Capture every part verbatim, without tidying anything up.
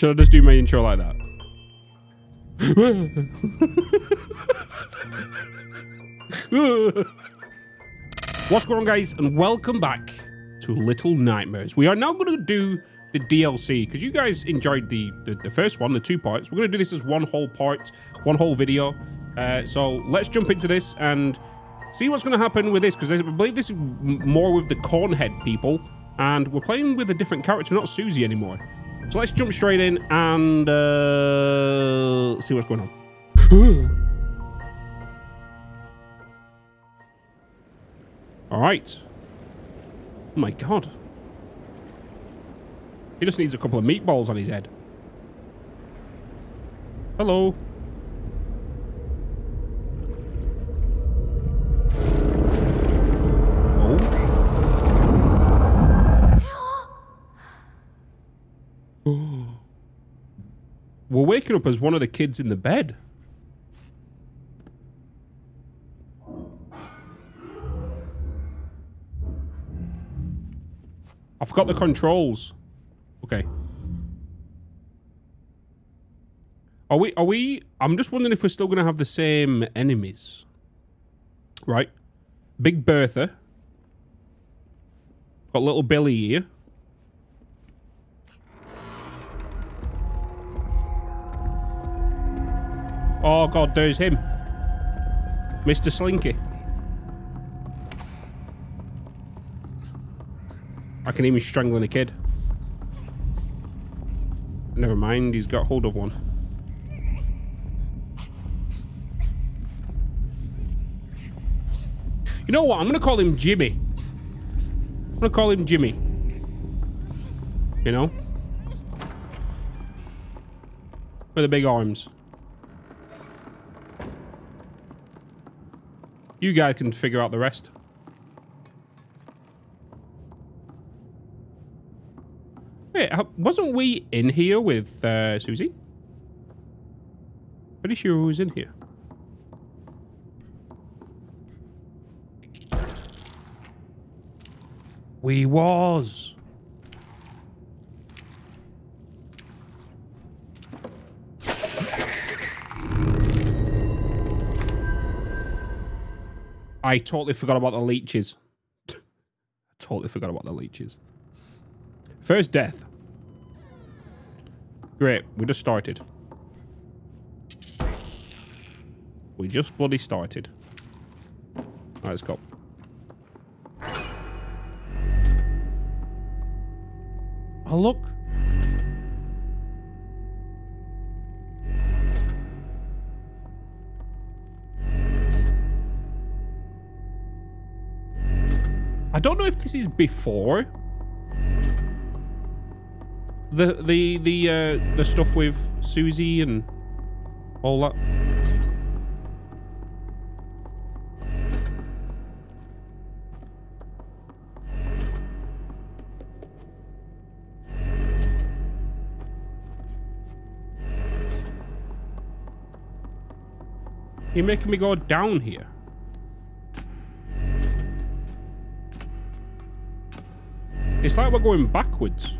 Should I just do my intro like that? What's going on, guys, and welcome back to Little Nightmares. We are now going to do the D L C because you guys enjoyed the, the the first one, the two parts. We're going to do this as one whole part, one whole video. Uh, so let's jump into this and see what's going to happen with this, because I believe this is more with the Cornhead people, and we're playing with a different character, not Susie anymore. So let's jump straight in and uh, see what's going on. All right. Oh my god. He just needs a couple of meatballs on his head. Hello. Oh. We're waking up as one of the kids in the bed. I forgot the controls. Okay. Are we, are we, I'm just wondering if we're still going to have the same enemies. Right. Big Bertha. Got little Billy here. Oh god, there's him. Mister Slinky. I can hear him strangling a kid. Never mind, he's got hold of one. You know what? I'm gonna call him Jimmy. I'm gonna call him Jimmy. You know? With the big arms. You guys can figure out the rest. Wait, wasn't we in here with uh, Susie? Pretty sure we was in here. We was. I totally forgot about the leeches. I totally forgot about the leeches. First death. Great, we just started. We just bloody started. Alright, let's go. Oh, look. I don't know if this is before the the the uh, the stuff with Susie and all that. You're making me go down here. It's like we're going backwards.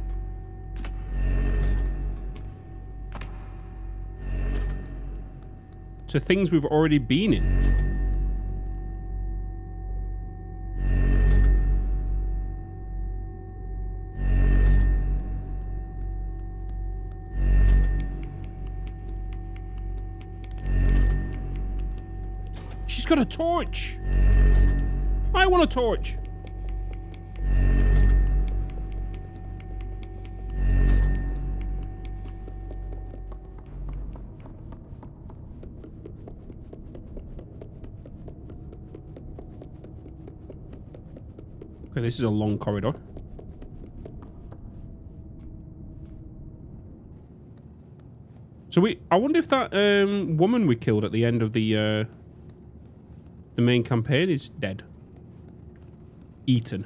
To things we've already been in. She's got a torch. I want a torch. Okay, this is a long corridor. So we, I wonder if that um, woman we killed at the end of the uh, the main campaign is dead. Eaten.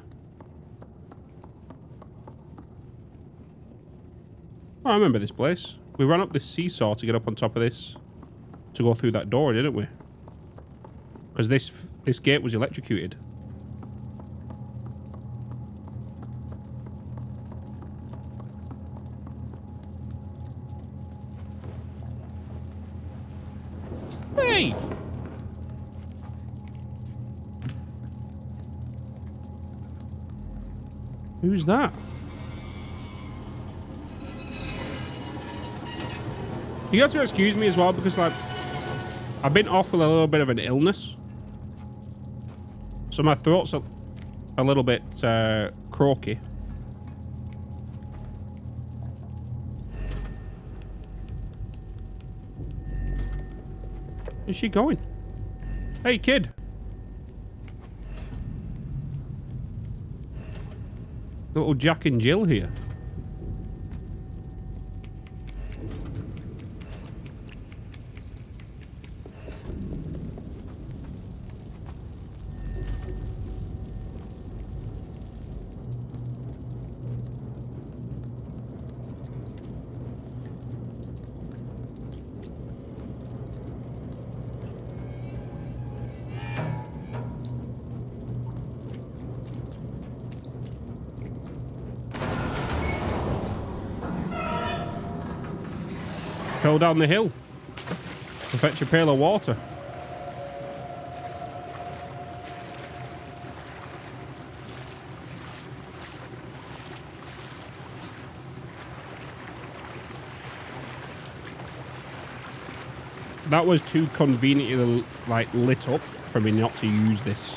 Oh, I remember this place. We ran up this seesaw to get up on top of this to go through that door, didn't we? Because this this gate was electrocuted. Hey! Who's that? You have to excuse me as well because, like, I've been off with a little bit of an illness. So my throat's a, a little bit uh, croaky. Where's she going? Hey, kid. Little Jack and Jill here. Fell down the hill to fetch a pail of water. That was too conveniently, like, lit up for me not to use this.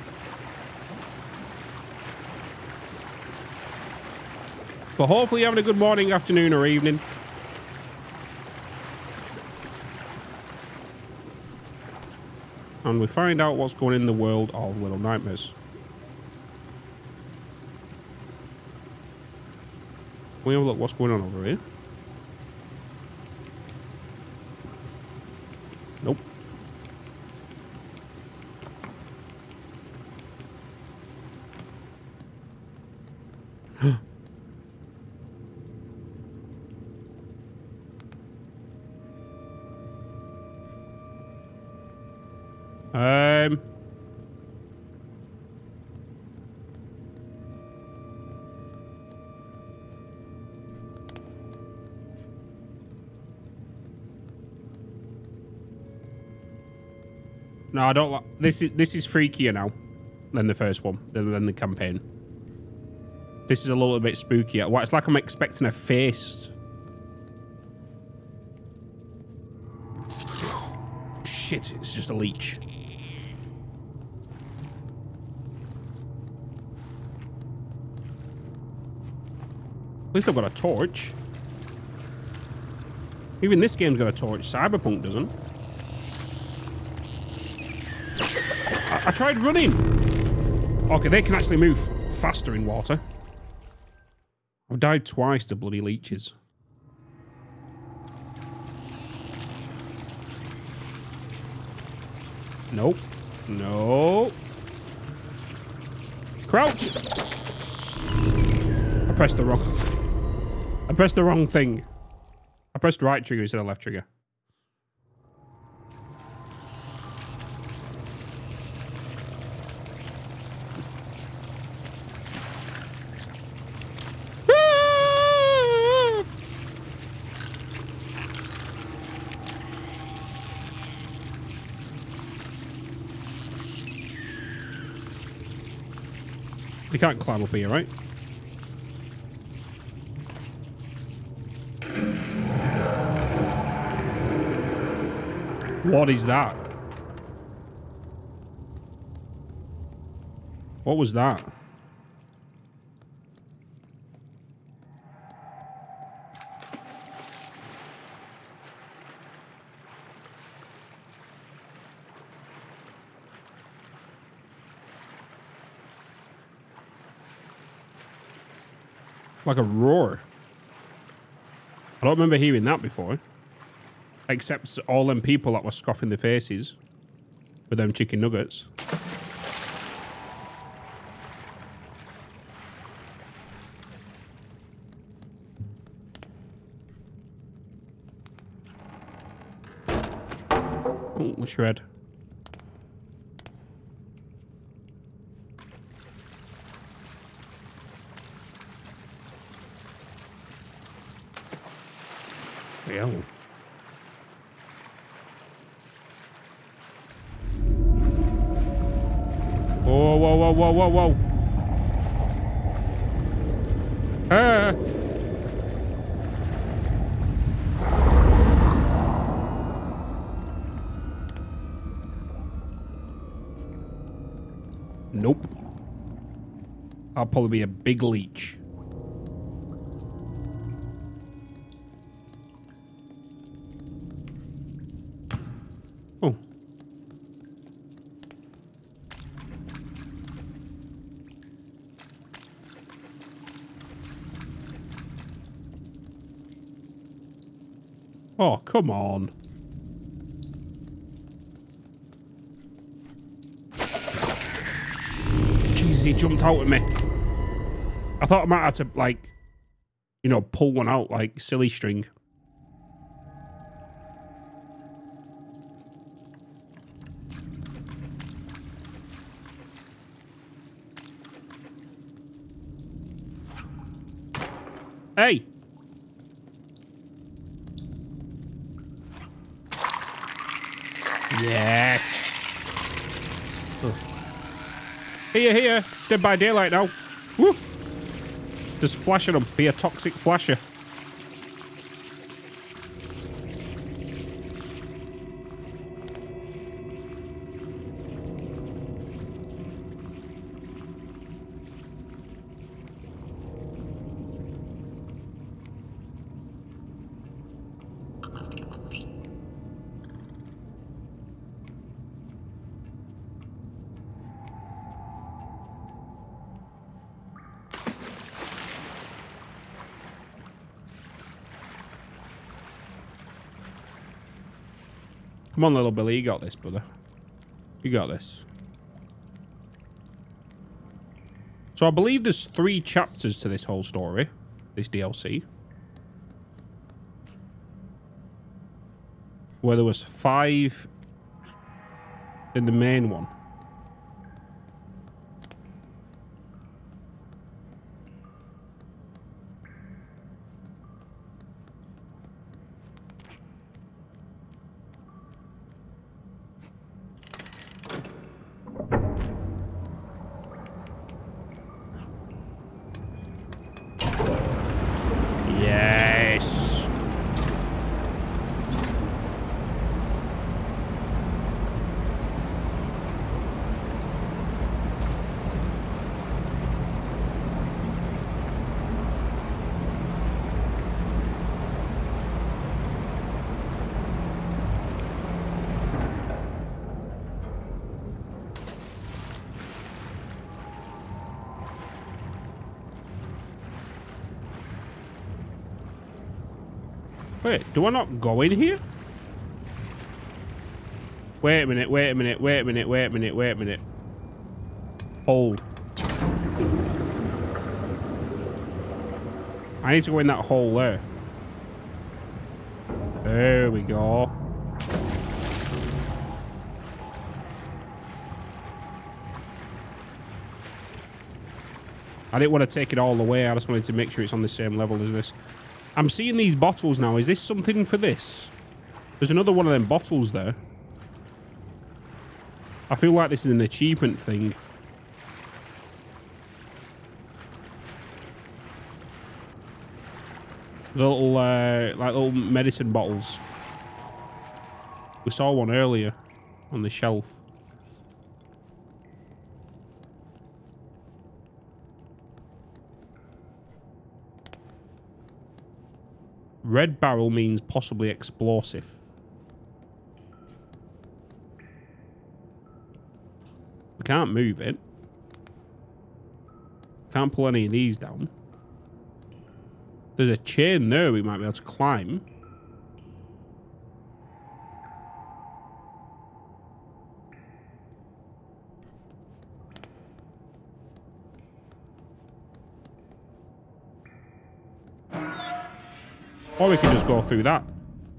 But hopefully you're having a good morning, afternoon, or evening. And we find out what's going on in the world of Little Nightmares. We have a look what's going on over here. Nope. um. No, I don't like this. Is this is freakier now than the first one, than, than the campaign. This is a little bit spookier. Well, it's like I'm expecting a face. Shit, it's just a leech. At least I've got a torch. Even this game's got a torch. Cyberpunk doesn't. I, I tried running. Okay, they can actually move faster in water. I've died twice to bloody leeches. Nope. No. Crouch! I pressed the wrong... I pressed the wrong thing. I pressed right trigger instead of left trigger. You can't climb up here, right? What is that? What was that? Like a roar. I don't remember hearing that before. Except all them people that were scoffing their faces with them chicken nuggets. Oh, a shred. Yeah. whoa, whoa, whoa, whoa. Ah. Nope. I'll probably be a big leech. Oh. Oh, come on. Jesus, he jumped out at me. I thought I might have to, like, you know, pull one out like silly string. Hey! Yes! Oh. Here, here! It's Dead by Daylight now. Woo! Just flashing them. Be a toxic flasher. Come on, little Billy, you got this, brother. You got this. So I believe there's three chapters to this whole story, this D L C. Where there was five in the main one. Wait, do I not go in here? Wait a minute, wait a minute, wait a minute, wait a minute, wait a minute. Hold. I need to go in that hole there. There we go. I didn't want to take it all the way. I just wanted to make sure it's on the same level as this. I'm seeing these bottles now. Is this something for this? There's another one of them bottles there. I feel like this is an achievement thing. Little, uh, like little medicine bottles. We saw one earlier on the shelf. Red barrel means possibly explosive. We can't move it. Can't pull any of these down. There's a chain there we might be able to climb. Or we can just go through that.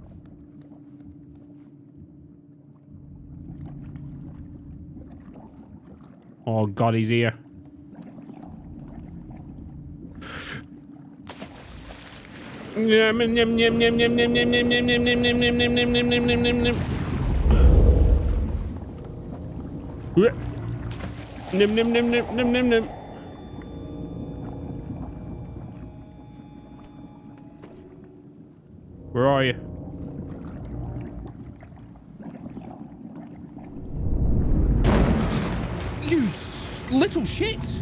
Oh God, he's here. Nim, nim, nim, nim, nim, nim, nim. Where are you? You s little shit!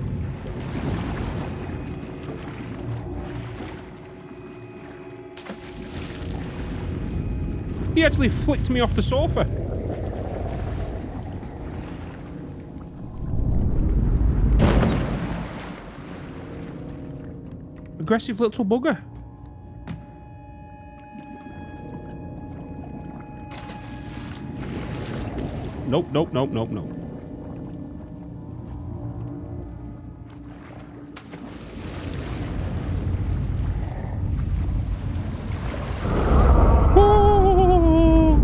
He actually flicked me off the sofa. Aggressive little bugger. Nope, nope, nope, nope, nope. Oh,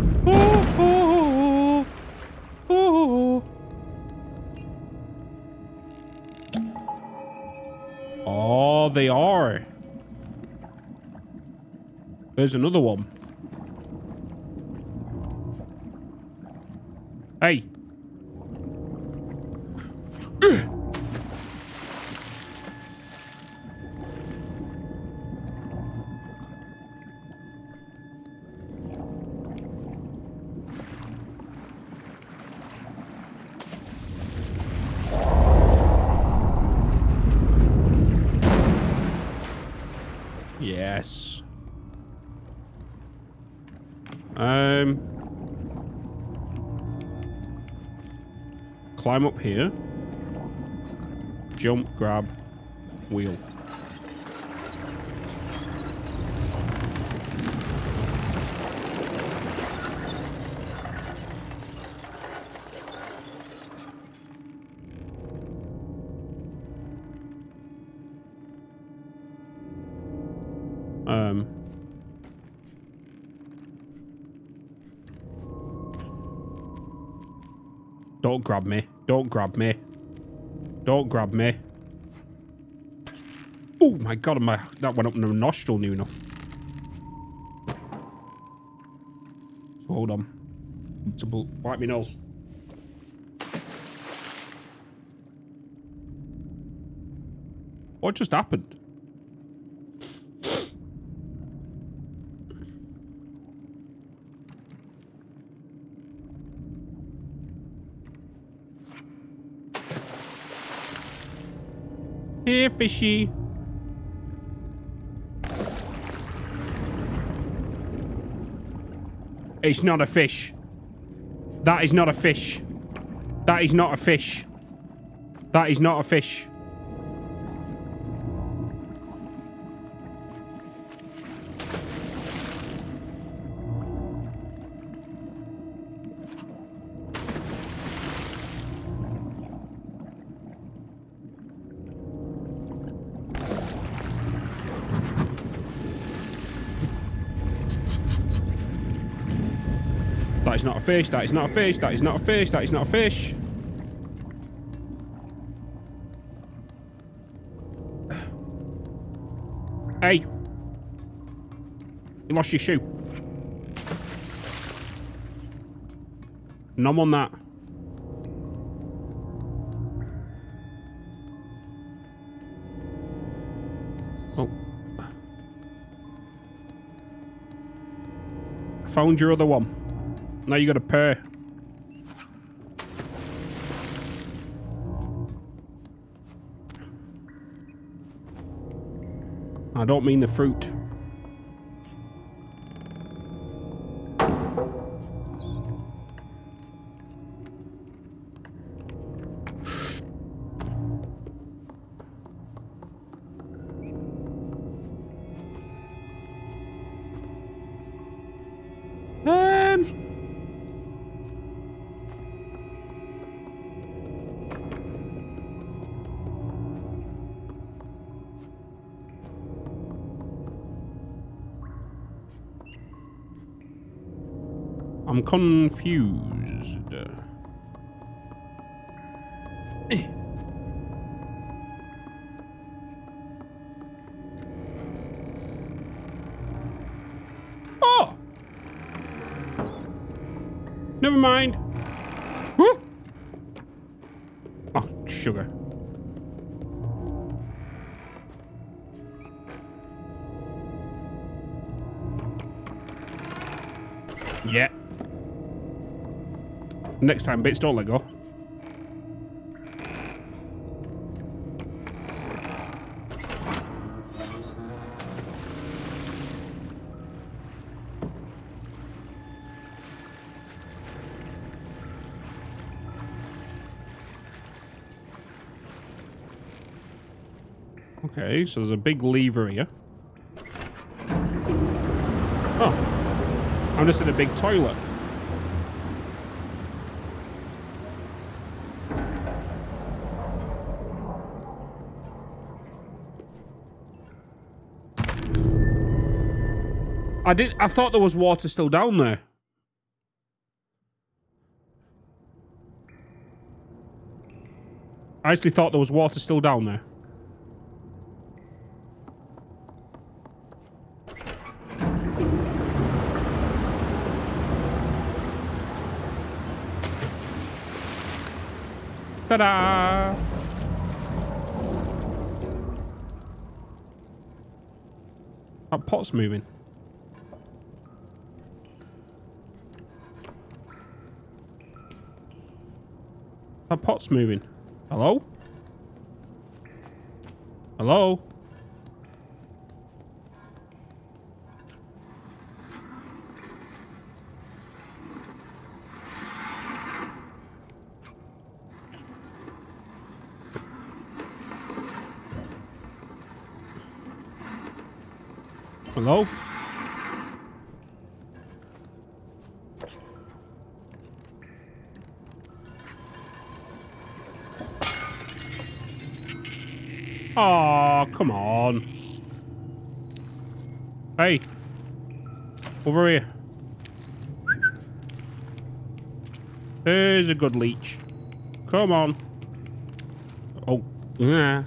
oh, oh, oh. Oh, they are. There's another one. Hey. Yes. Um. Climb up here. Jump, grab, wheel. Um. Don't grab me. Don't grab me. Don't grab me. Oh my god, my that went up in the nostril new enough. So hold on. To wipe my nose. What just happened? Here, fishy. It's not a fish. That is not a fish. That is not a fish. That is not a fish. That is not a fish, that is not a fish, that is not a fish, that is not a fish. Hey. You lost your shoe. Nom on that. Oh. Found your other one. Now you got a pair. I don't mean the fruit. I'm confused. Eh. Oh! Never mind. Whoop. sugar. Yeah. Next time, bits, don't let go. Okay, so there's a big lever here. Oh. I'm just in a big toilet. I did. I thought there was water still down there. I actually thought there was water still down there. Ta-da! That pot's moving. That pot's moving. Hello? Hello? Hello? Oh, come on. Hey. Over here. There's a good leech. Come on. Oh, yeah.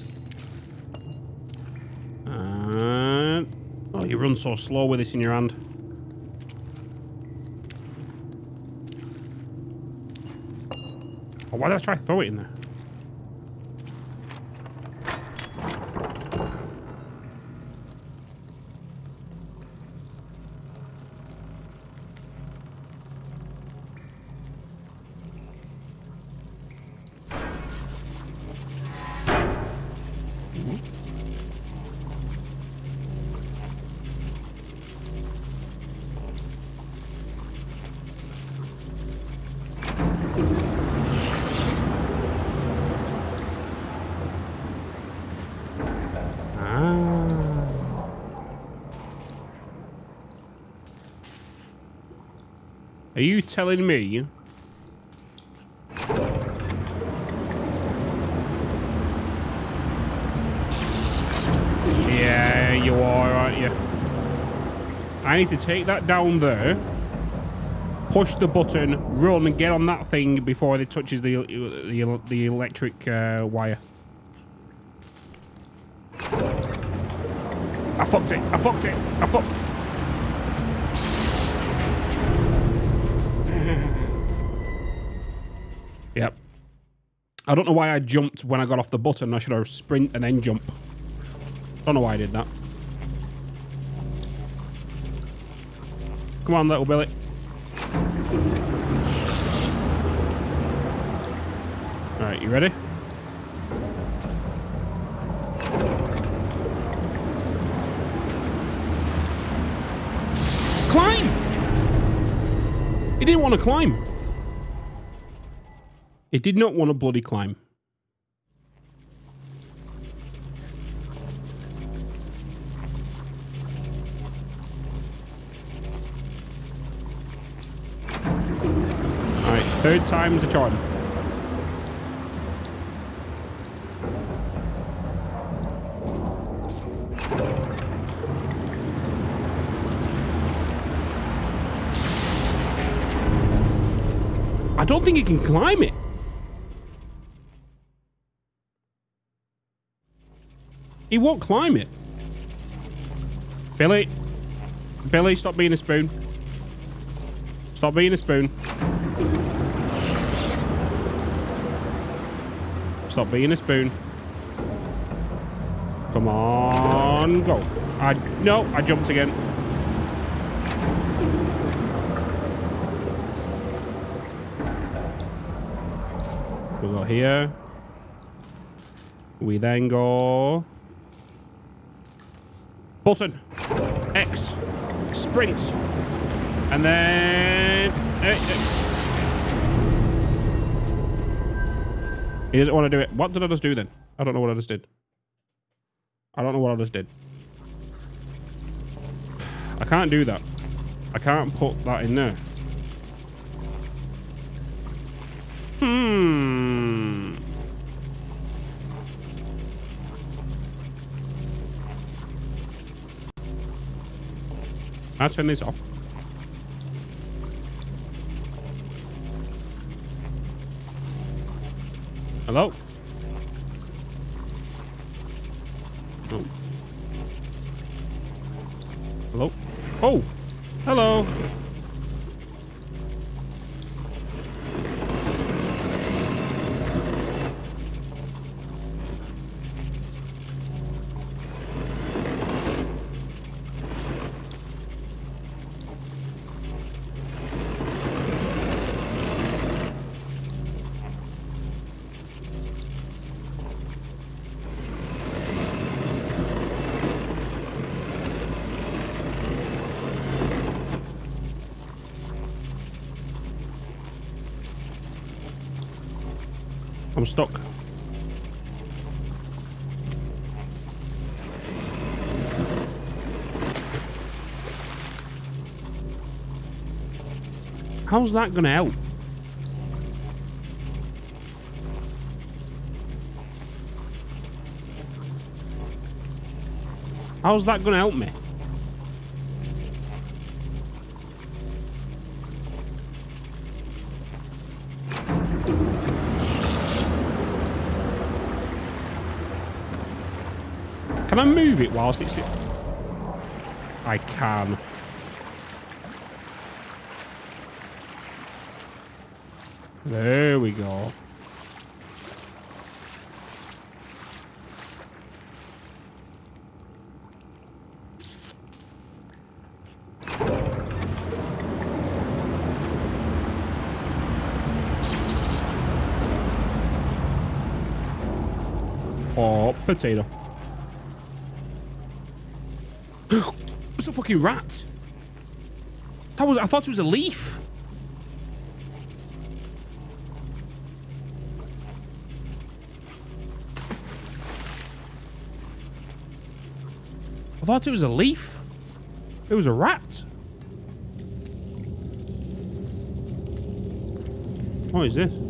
And... oh, you run so slow with this in your hand. Oh, why did I try to throw it in there? Are you telling me? Yeah, you are, aren't you? I need to take that down there, push the button, run, and get on that thing before it touches the the, the electric uh, wire. I fucked it. I fucked it. I fucked. Yep. I don't know why I jumped when I got off the button. I should have sprint and then jump. Don't know why I did that. Come on, little Billy. Alright, you ready? Climb! He didn't want to climb. It did not want to bloody climb. Alright, third time's a charm. I don't think he can climb it. He won't climb it. Billy. Billy, stop being a spoon. Stop being a spoon. Stop being a spoon. Come on, go. I no, I jumped again. We go here. We then go button X sprint, and then eh, eh. He doesn't want to do it. What did I just do then? I don't know what I just did. I don't know what I just did. I can't do that. I can't put that in there. Hmm. I'll turn this off. Hello? Oh. Hello? Oh! Hello! I'm stuck. How's that gonna help? How's that gonna help me? Can I move it whilst it's... I can. There we go. Oh, potato. It's a fucking rat. That was, I thought it was a leaf. I thought it was a leaf. It was a rat. What is this?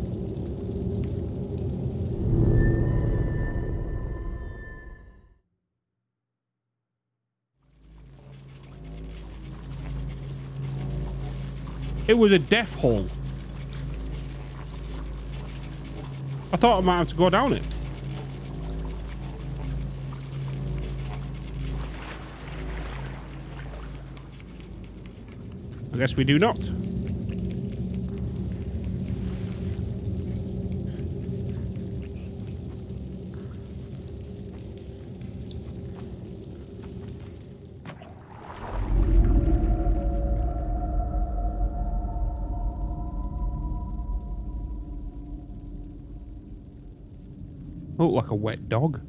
It was a death hole. I thought I might have to go down it. I guess we do not. Oh, like a wet dog.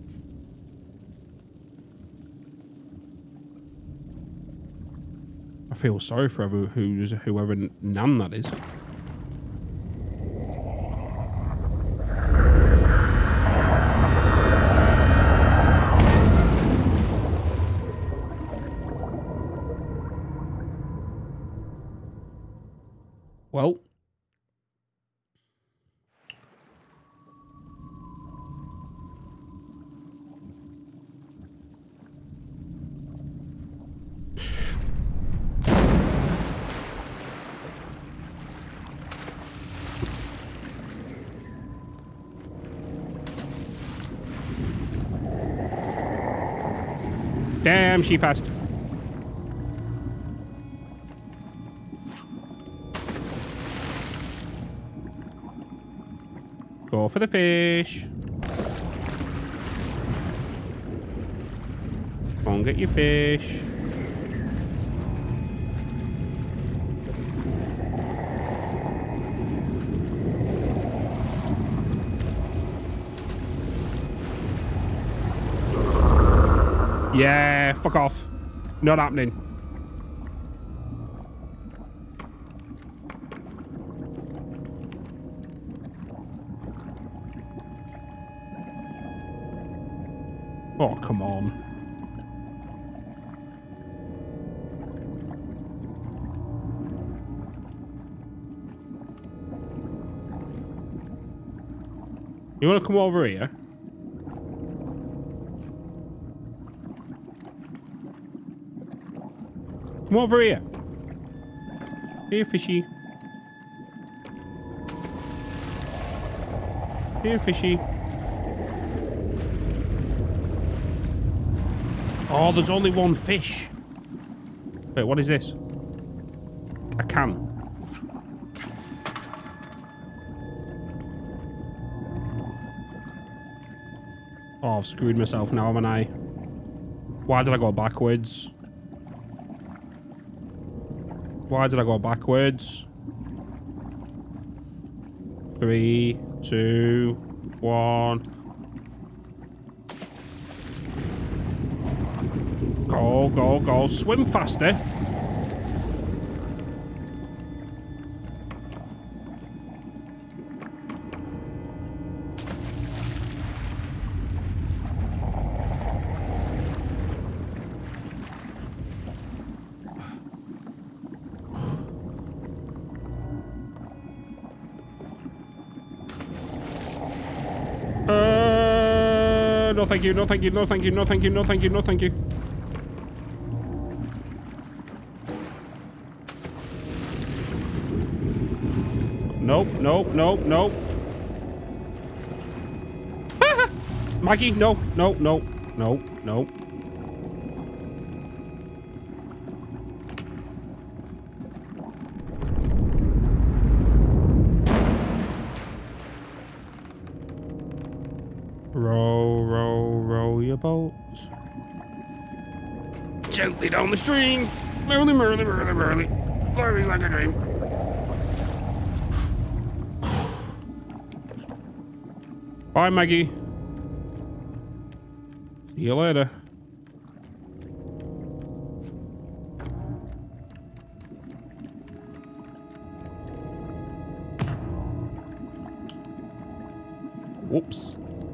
I feel sorry for whoever, who's, whoever Nan that is. Well. Damn, she fast. Go for the fish. and get your fish. Yeah, fuck off. Not happening. Oh, come on. You want to come over here? Come over here. Here, fishy. Here, fishy. Oh, there's only one fish. Wait, what is this? A can. Oh, I've screwed myself now, haven't I? Why did I go backwards? Why did I go backwards? Three, two, one. Go, go, go. Swim faster. Uh, no thank you, no thank you, no thank you, no thank you, no thank you, no thank you. Nope, nope, nope, nope. Maggie, no, no, no, no, no. Row, row, row your boat. Gently down the stream. Merrily, merrily, merrily, merrily. Life is like a dream. Bye, Maggie. See you later. Whoops.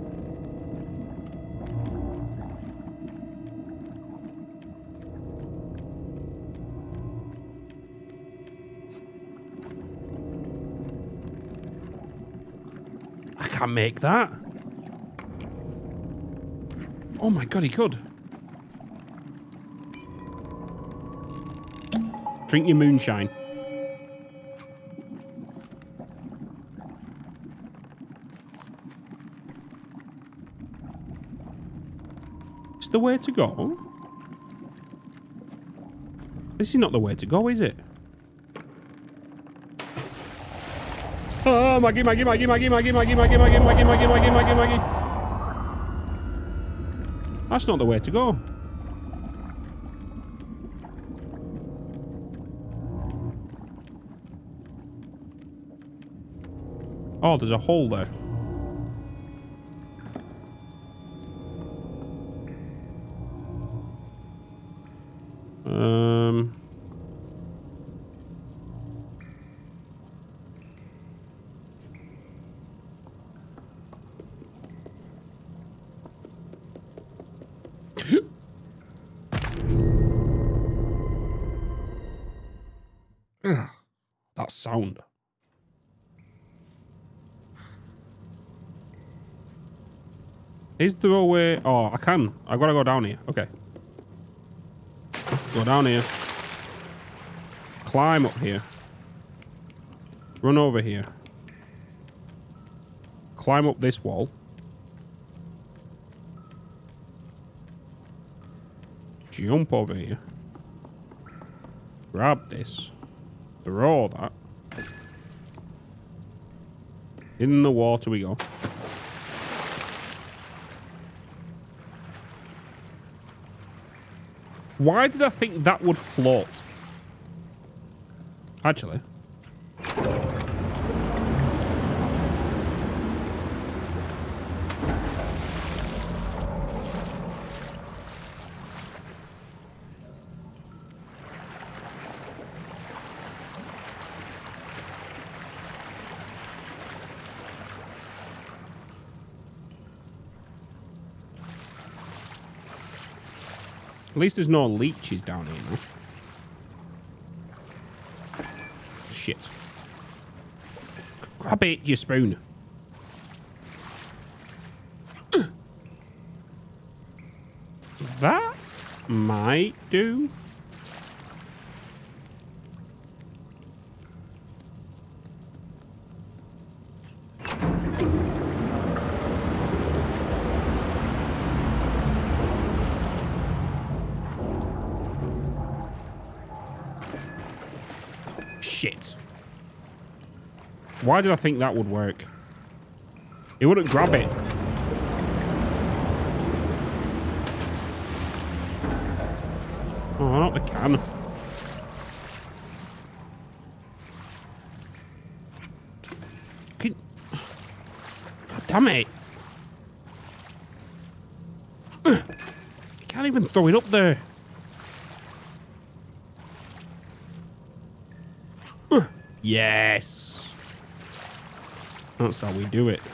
I can't make that. Oh my god, he could. Drink your moonshine. It's the way to go. This is not the way to go, is it? Oh, Maggie, Maggie, Maggie, Maggie, Maggie, Maggie, Maggie, Maggie, Maggie, Maggie, Maggie, Maggie, Maggie. That's not the way to go. Oh, there's a hole there. Um... That sound. Is there a way? Oh, I can. I've got to go down here. Okay. Go down here. Climb up here. Run over here. Climb up this wall. Jump over here. Grab this. Throw that. In the water we go. Why did I think that would float? Actually. At least there's no leeches down here now. Shit. Grab it, you spoon. That might do. Shit. Why did I think that would work? It wouldn't grab it. Oh, not the can. Can... God damn it. You can't even throw it up there. Yes. That's how we do it.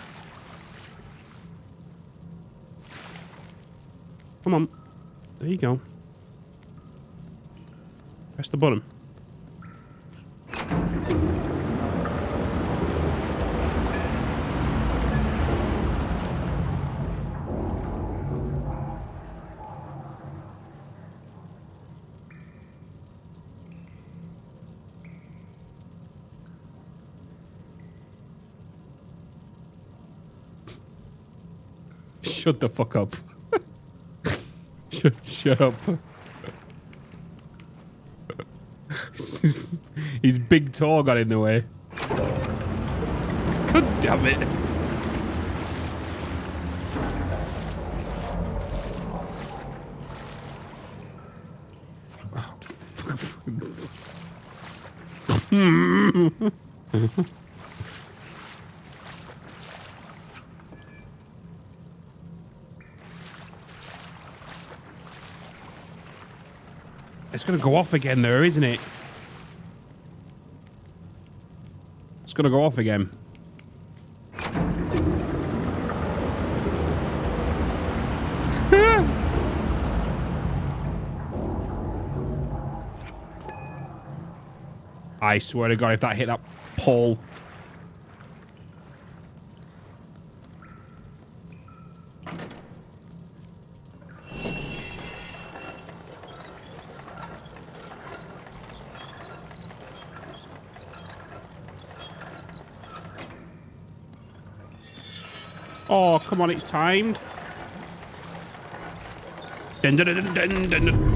Come on. There you go. Press the button. Shut the fuck up. shut, shut up. His big toe got in the way. God damn it. It's gonna go off again there, isn't it? It's gonna go off again. I swear to God, if that hit that pole. Oh, come on, it's timed. Dun, dun, dun, dun, dun, dun.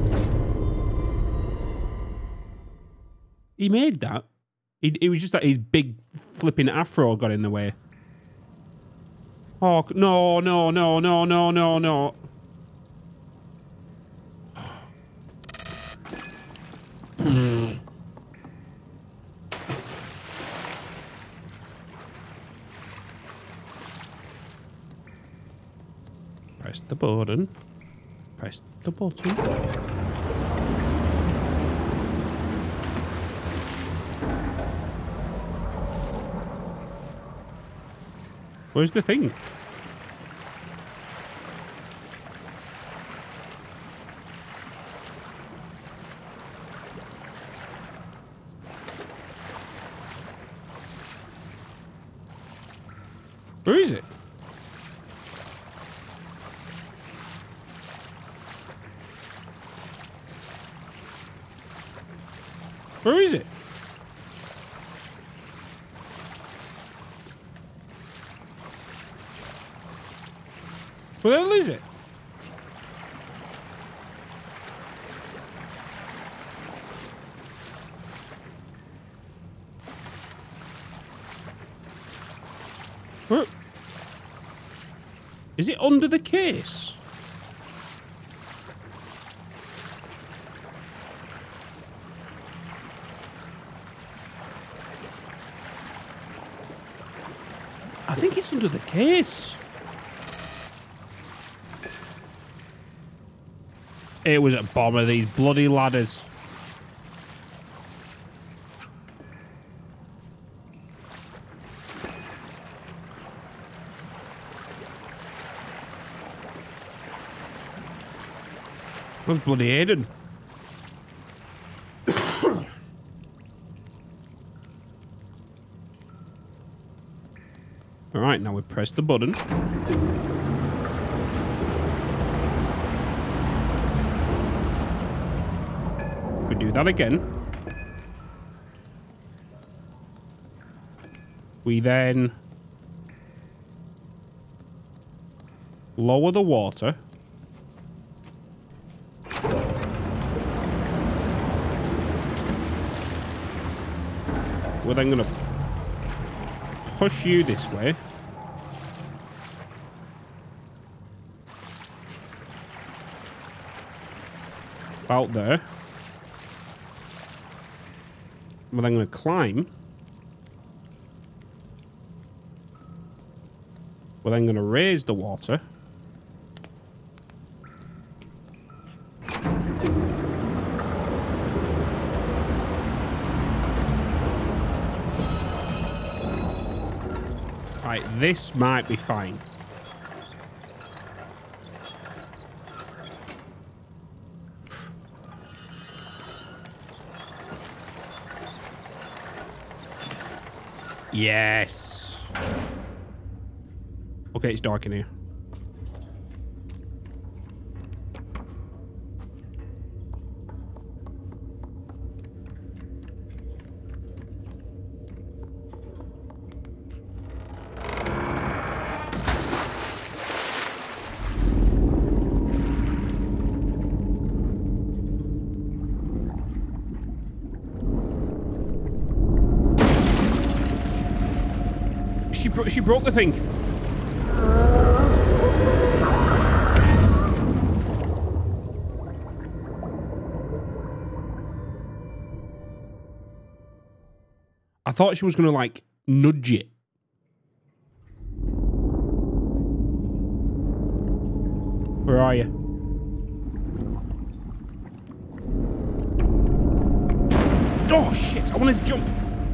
He made that. He, it was just that his big flipping afro got in the way. Oh, no, no, no, no, no, no, no. Press the button. Press the button. Where's the thing? Where is it? Where is it? Where the hell is it? Where? Is it under the case? I think it's under the case. It was a bomb of these bloody ladders. That's bloody Aiden. All right, now we press the button. We do that again. We then lower the water. We're then going to push you this way. Out there. We're then going to climb. We're then going to raise the water. Right, this might be fine. Yes. Okay, it's dark in here. She, bro she broke the thing. I thought she was going to, like, nudge it. Where are you? Oh, shit. I wanted to jump.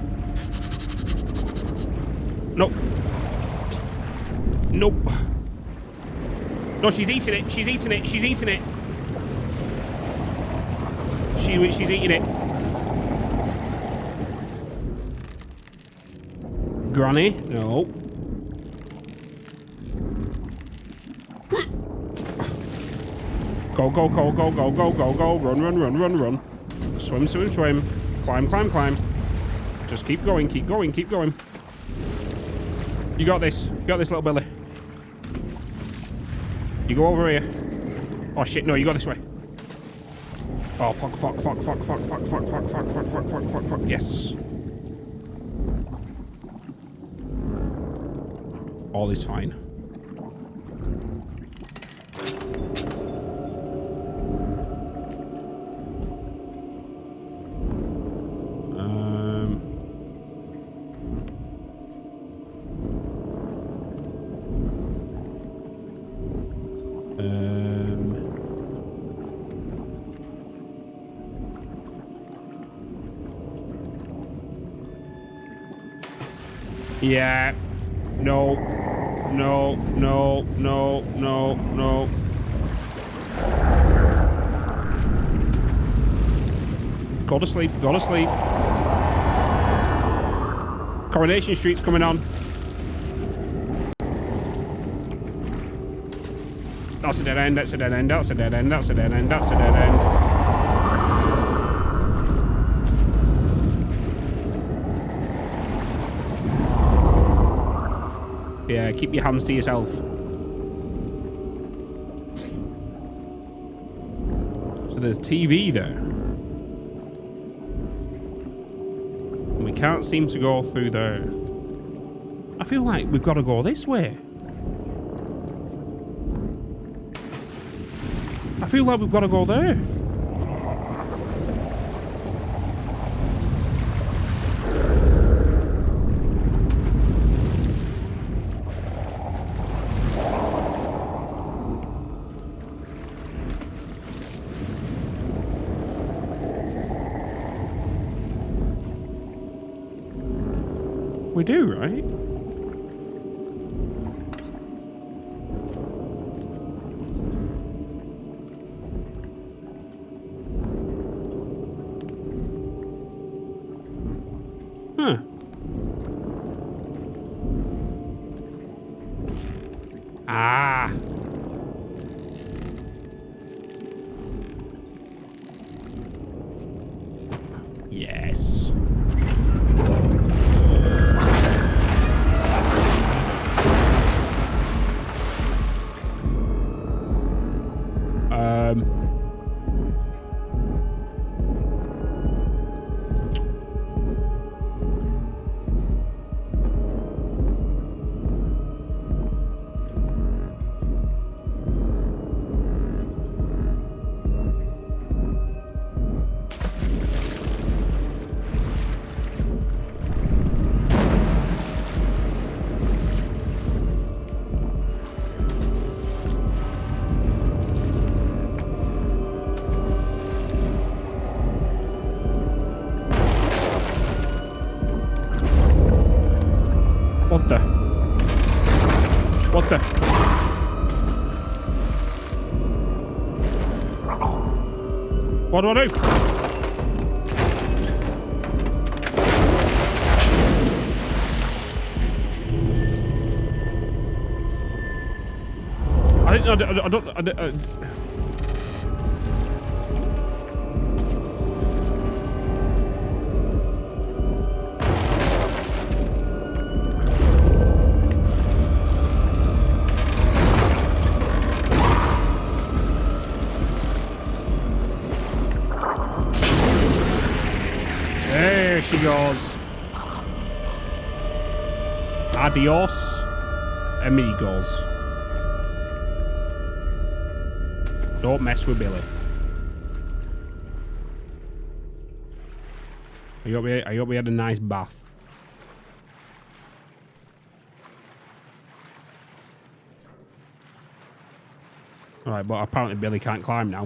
Nope. Nope. No, she's eating it. She's eating it. She's eating it. She, she's eating it. Granny? No. Go, go, go, go, go, go, go, go. Run, run, run, run, run. Swim, swim, swim. Climb, climb, climb. Just keep going, keep going, keep going. You got this. You got this, little Billy. You go over here. Oh, shit, no, you go this way. Oh, fuck, fuck, fuck, fuck, fuck, fuck, fuck, fuck, fuck, fuck, fuck, fuck, fuck, fuck, yes. All is fine. Um... Um... Yeah. No. No, no, no, no, no. Go to sleep, go to sleep. Coronation Street's coming on. That's a dead end, that's a dead end, that's a dead end, that's a dead end, that's a dead end. Yeah, keep your hands to yourself. So there's T V there. And we can't seem to go through there. I feel like we've got to go this way. I feel like we've got to go there. We do, right? Huh. Ah. Yes. Um. What the? What the? What do I do? I didn't. I don't. I don't. I don't uh, There she goes. Adios, amigos. Don't mess with Billy. I hope we, I hope we had a nice bath. Alright, but apparently Billy can't climb now.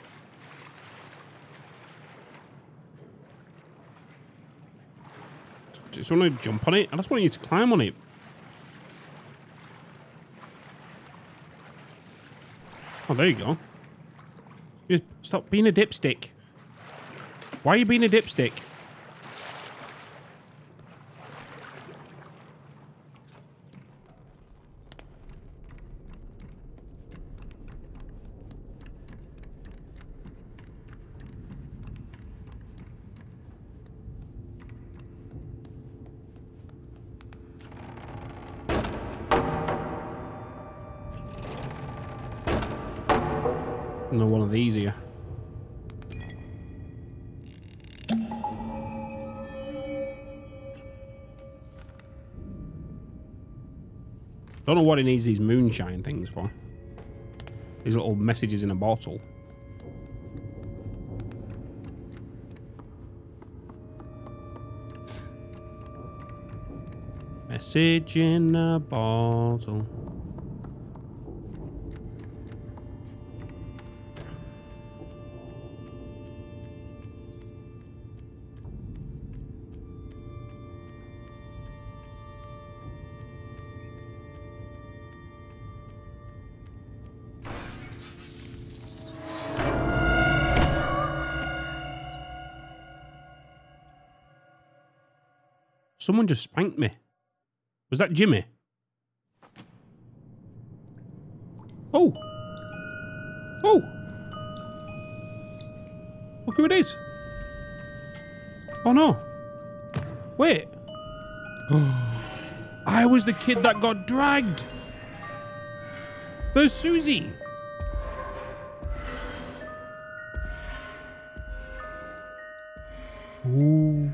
Just want to jump on it? I just want you to climb on it. Oh, there you go. Just stop being a dipstick. Why are you being a dipstick? No one of these here. Don't know what he needs these moonshine things for. These little messages in a bottle. Message in a bottle. Someone just spanked me. Was that Jimmy? Oh. Oh. Look who it is. Oh no. Wait. I was the kid that got dragged. There's Susie. Ooh.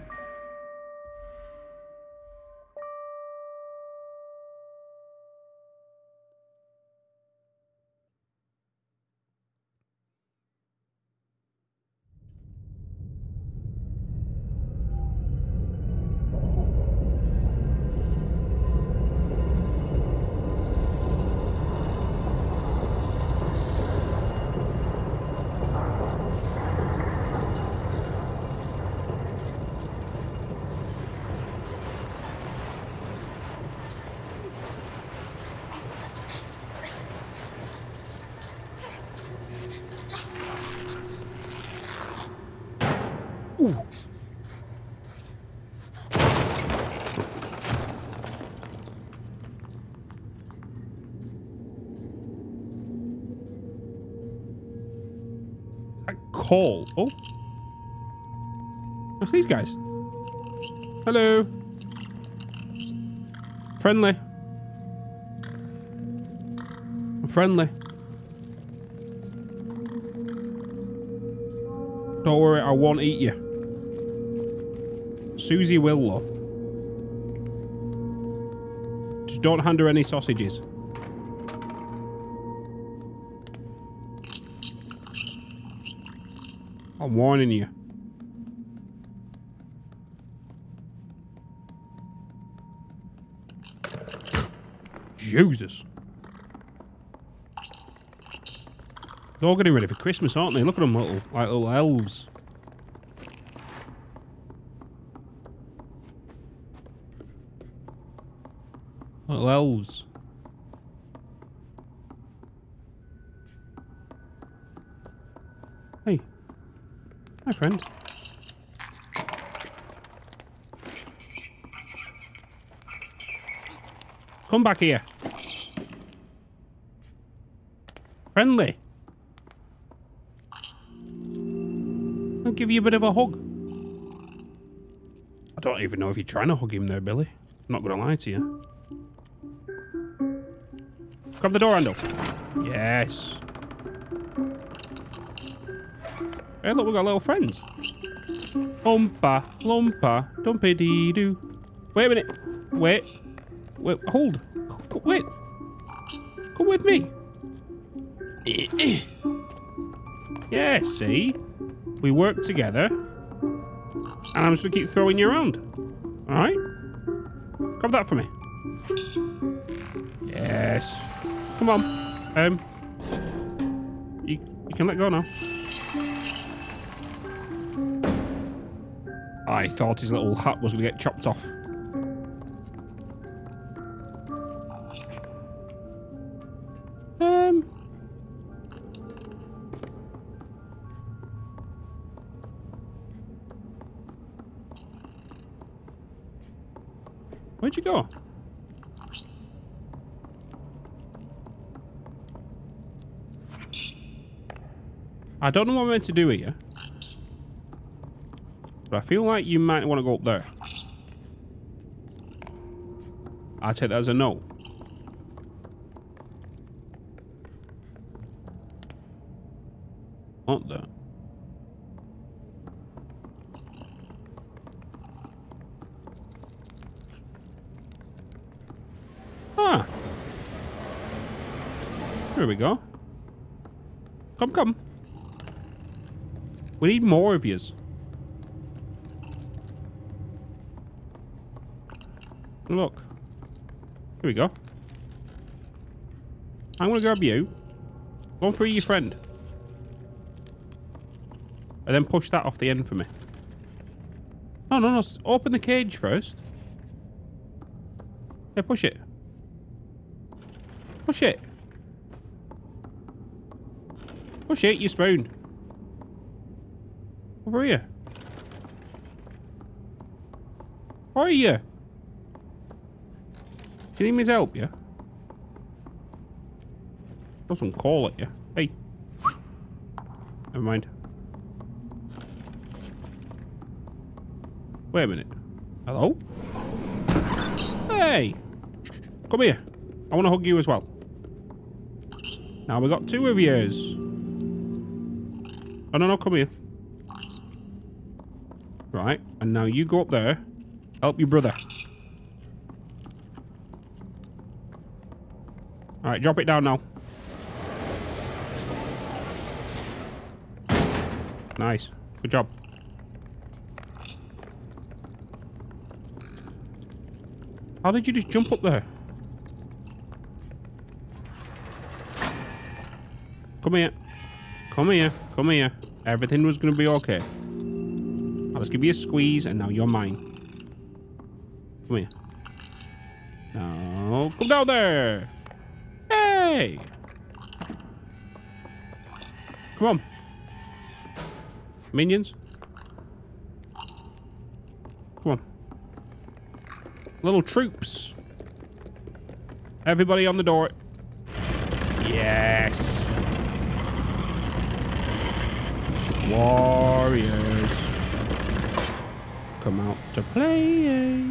Ooh. That call. Oh. What's these guys? Hello. Friendly. I'm friendly. Don't worry, I won't eat you. Susie will, though. Just don't hand her any sausages. I'm warning you. Jesus. They're all getting ready for Christmas, aren't they? Look at them, little, like little elves. Little elves. Hey. Hi, friend. Come back here. Friendly. I'll give you a bit of a hug. I don't even know if you're trying to hug him there, Billy. I'm not gonna lie to you. Grab the door handle. Yes. Hey, look, we've got little friends. Lumpa, lumpa, dumpy dee doo. Wait a minute. Wait. Wait, hold. C wait. Come with me. Yeah, see? We work together. And I'm just gonna keep throwing you around. Alright? Grab that for me. Yes. Come on. Um. You, you can let go now. I thought his little hat was gonna get chopped off. Um. Where'd you go? I don't know what I'm meant to do here. But I feel like you might want to go up there. I'll take that as a no. What the? Ah. Here we go. Come, come. We need more of yous. Look. Here we go. I'm gonna grab you. Go and free your friend. And then push that off the end for me. No, no, no. Open the cage first. Yeah, push it. Push it. Push it, you spoon. Over here. Where are you? Do you need me to help you? Doesn't call at you. Hey. Never mind. Wait a minute. Hello? Hey! Come here. I want to hug you as well. Now we got two of yours. Oh, no, no, come here. Right, and now you go up there. Help your brother. Alright, drop it down now. Nice. Good job. How did you just jump up there? Come here. Come here. Come here. Everything was going to be okay. I'll just give you a squeeze and now you're mine. Come here. Now, come down there. Hey. Come on. Minions. Come on. Little troops. Everybody on the door. Yes. Warriors. Come out to play.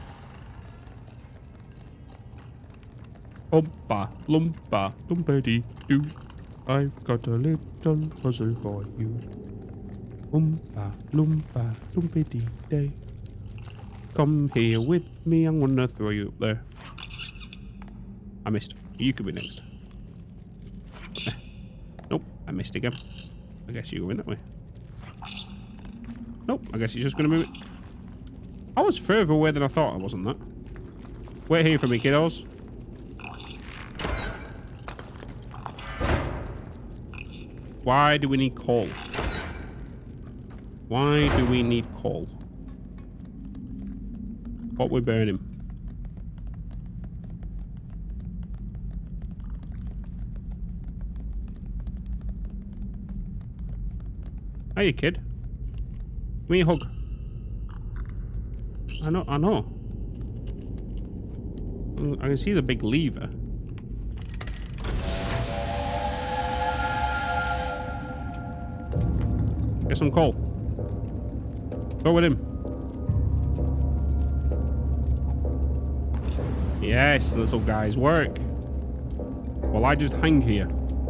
Oompa, loompa, dumpity doo. I've got a little puzzle for you. Oompa, loompa, dumpity day. Come here with me, I'm gonna throw you up there. I missed. You could be next. Eh. Nope, I missed again. I guess you go in that way. Nope, I guess he's just gonna move it. I was further away than I thought I wasn't that. Wait here for me, kiddos. Why do we need coal? Why do we need coal? What we're burning? Hey, kid. Give me a hug. I know, I know. I can see the big lever. Get some coal. Go with him. Yes, little guys, work. Well, I just hang here.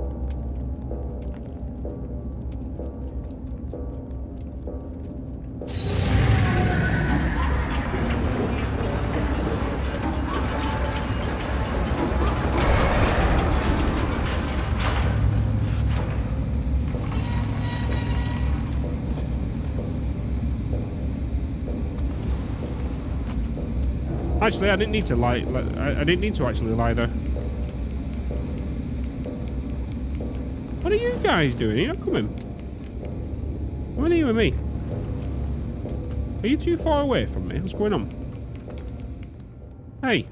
Actually, I didn't need to lie. I, I didn't need to actually lie there. What are you guys doing? You're not coming. Come in here with me. Are you too far away from me? What's going on? Hey.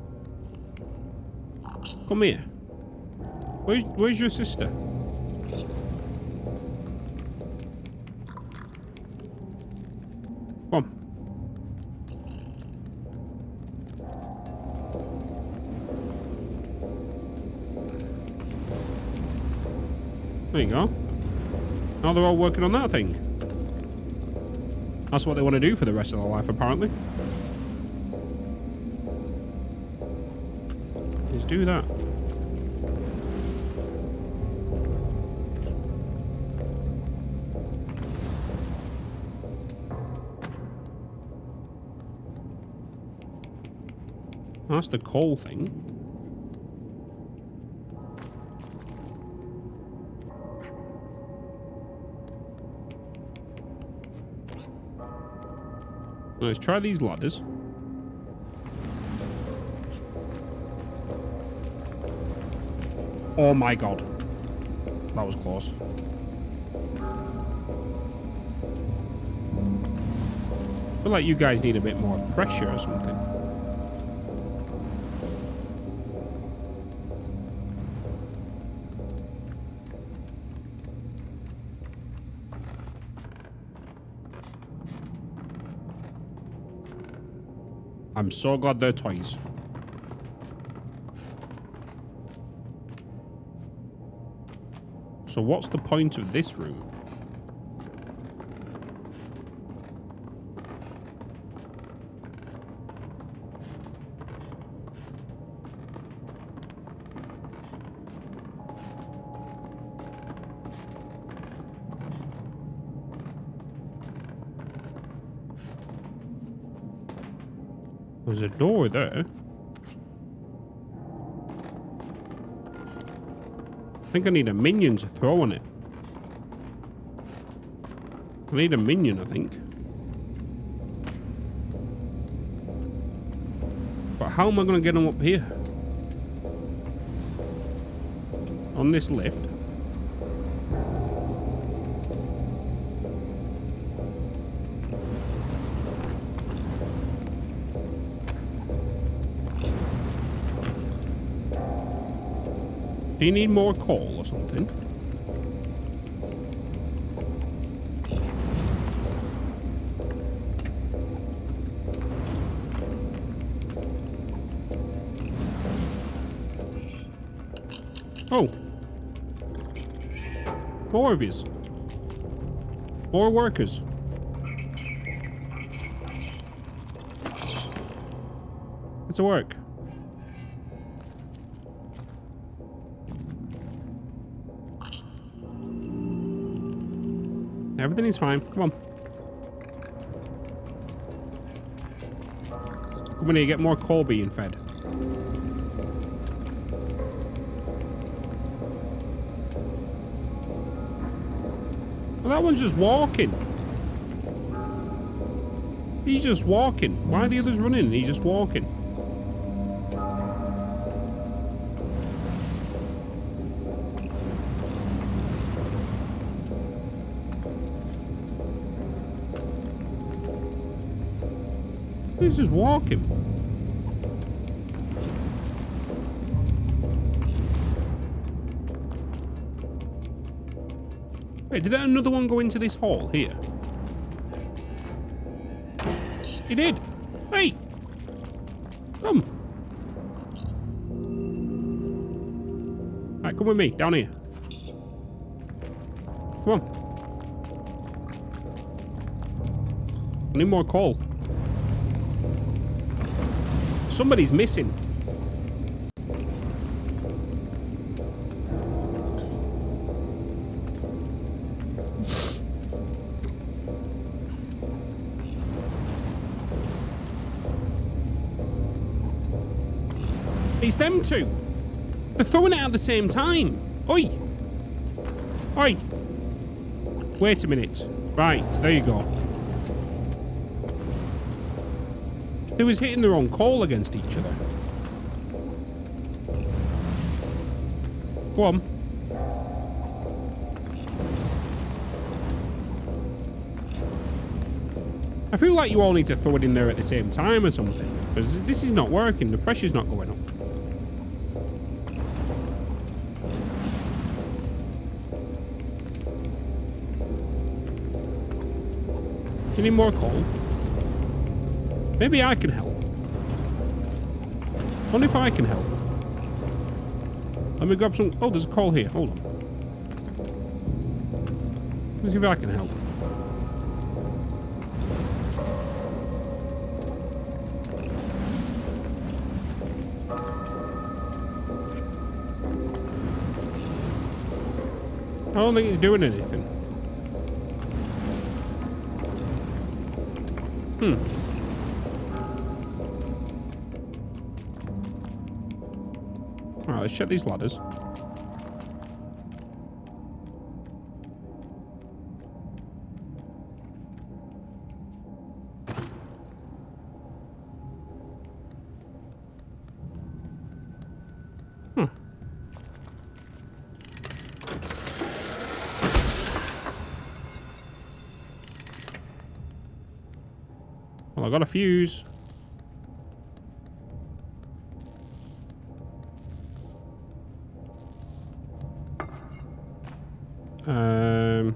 Come here. Where's, where's your sister? Come on. There you go. Now they're all working on that thing. That's what they want to do for the rest of their life, apparently. Let's do that. That's the coal thing. Let's try these ladders. Oh my god. That was close. I feel like you guys need a bit more pressure or something. I'm so glad they're toys. So what's the point of this room? There's a door there. I think I need a minion to throw on it. I need a minion, I think. But how am I going to get them up here? On this lift? Do you need more coal or something? Oh. More of yous. More workers. It's a work. Everything is fine. Come on. Come in here, get more coal being fed. Well, that one's just walking. He's just walking. Why are the others running? He's just walking. He's just walking. Wait, did another one go into this hall here? He did. Hey! Come. Right, come with me, down here. Come on. I need more coal. Somebody's missing. It's them two. They're throwing it at the same time. Oi. Oi. Wait a minute. Right, there you go. They was hitting their own coal against each other. Go on. I feel like you all need to throw it in there at the same time or something. Because this is not working. The pressure's not going up. You need more coal? Maybe I can help. Wonder if I can help. Let me grab some... Oh, there's a coal here. Hold on. Let's see if I can help. I don't think it's doing anything. Hmm. Alright, let's check these ladders. Hmm. Well, I got a fuse. Um.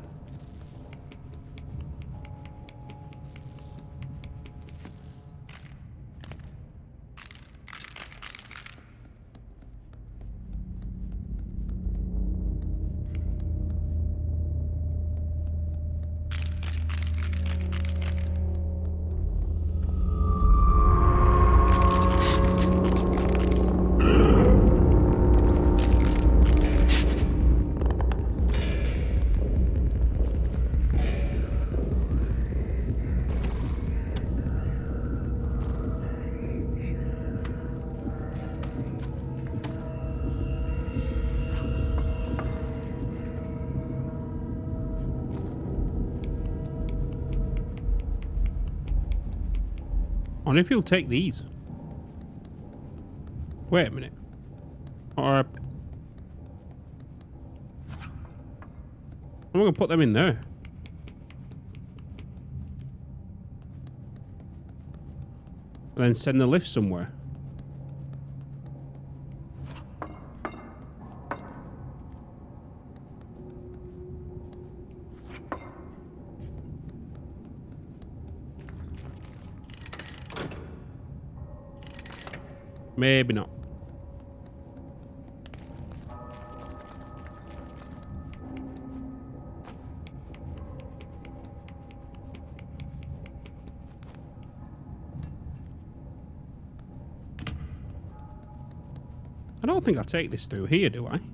I wonder if he'll take these. Wait a minute. Or... I'm going to put them in there. And then send the lift somewhere. Maybe not. I don't think I take this through here, do I?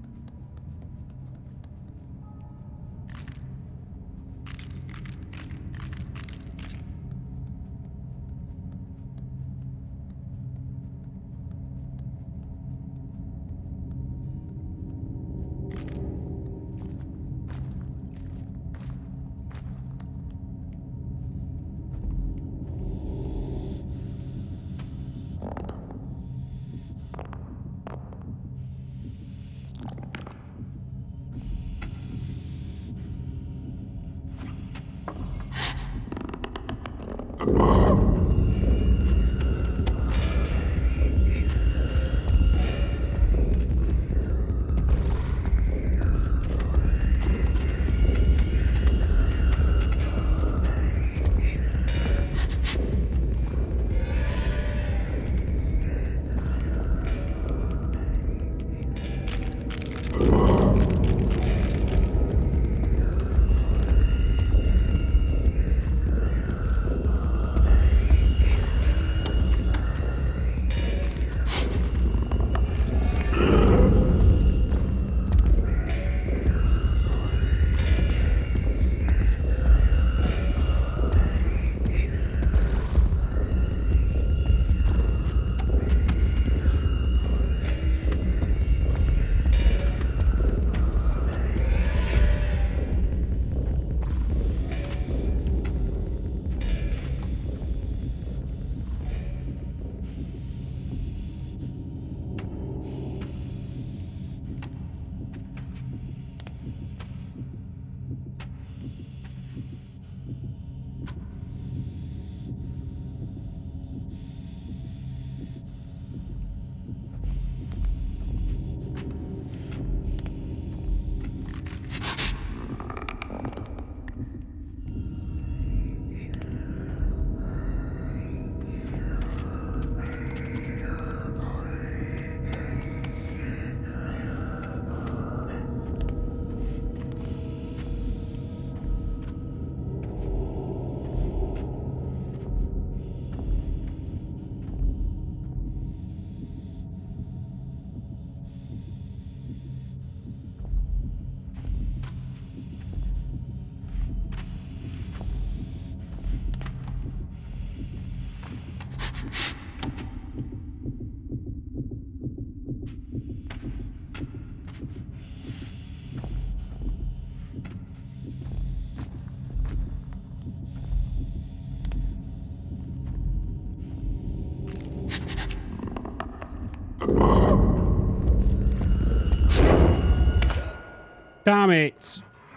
Damn it.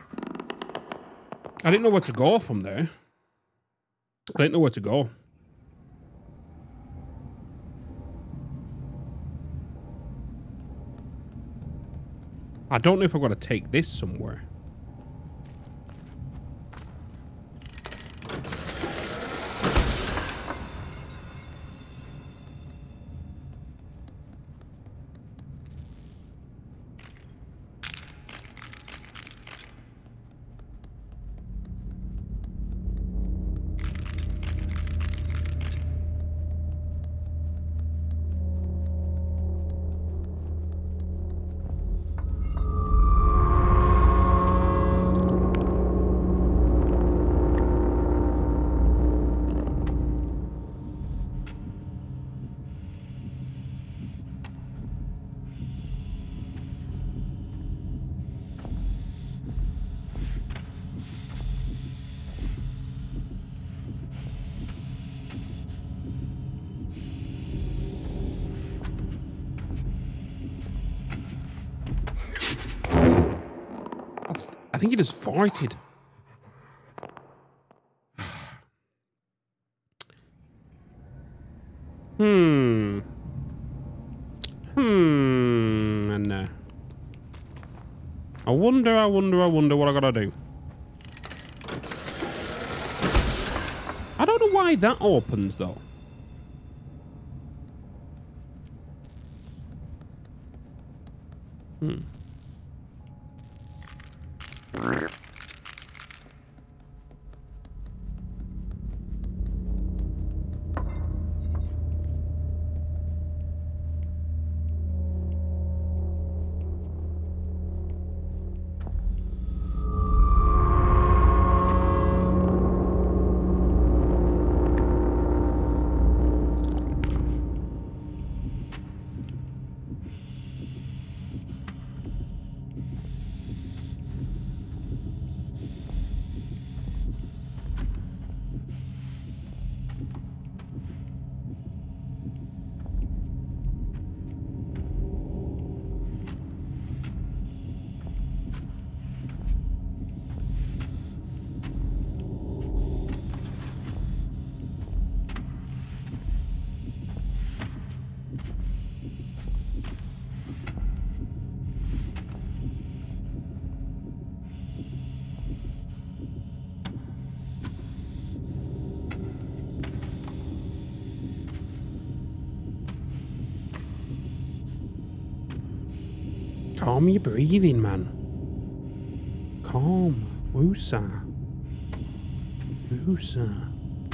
I didn't know where to go from there. I didn't know where to go. I don't know if I've got to take this somewhere. I think he just farted. Hmm. Hmm. And uh, I wonder, I wonder, I wonder what I gotta do. I don't know why that opens though. Hmm. Calm your breathing, man. Calm. Woosah. Woosah.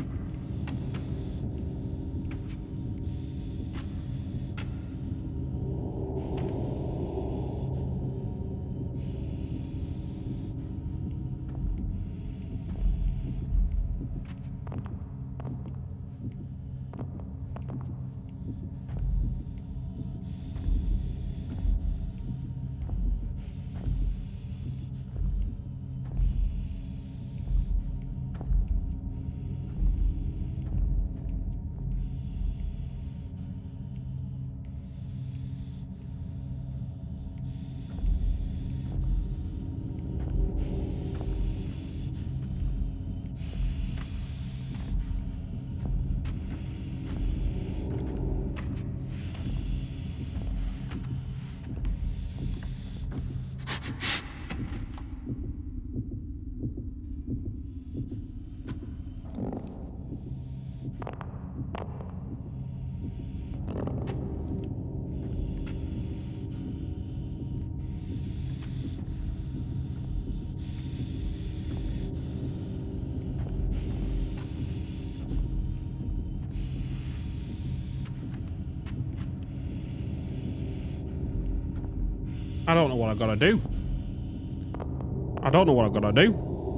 I don't know what I gotta do. I don't know what I gotta do.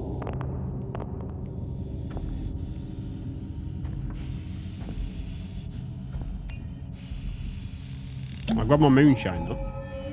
I got my moonshine though.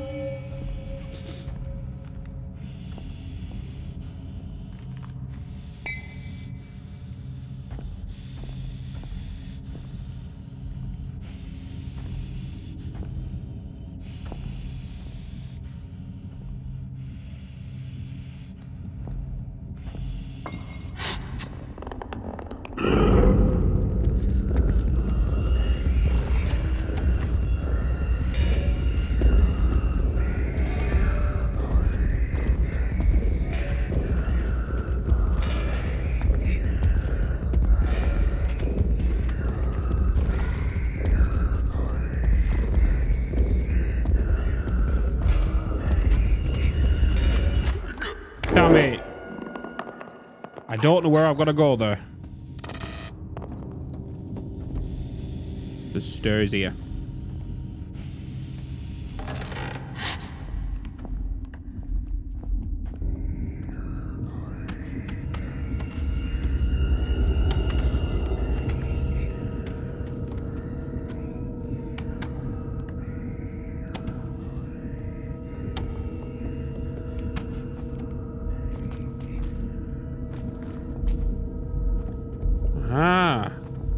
Damn it. I don't know where I've got to go there. There's stairs here. Ah.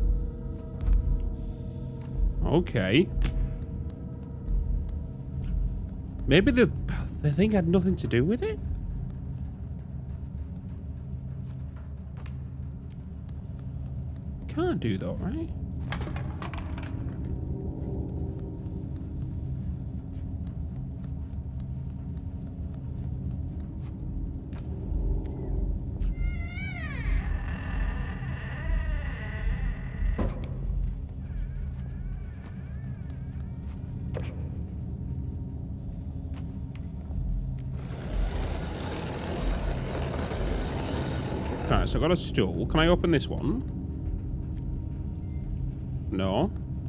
Okay. Maybe the, the thing had nothing to do with it? Can't do though, right? Alright, so I got a stool. Can I open this one? No.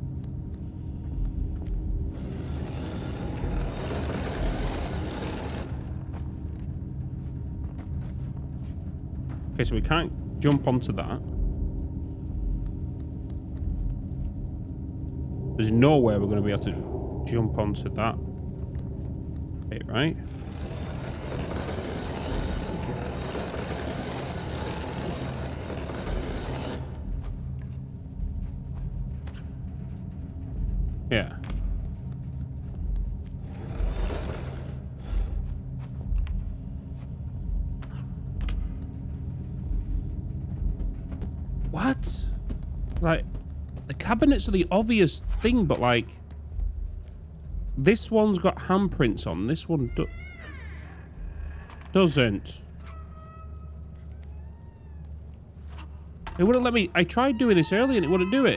Okay, so we can't jump onto that. There's no way we're going to be able to jump onto that bit, right? Yeah. What? Like, the cabinets are the obvious thing, but like, this one's got handprints on, this one do doesn't. It wouldn't let me. I tried doing this earlier and it wouldn't do it.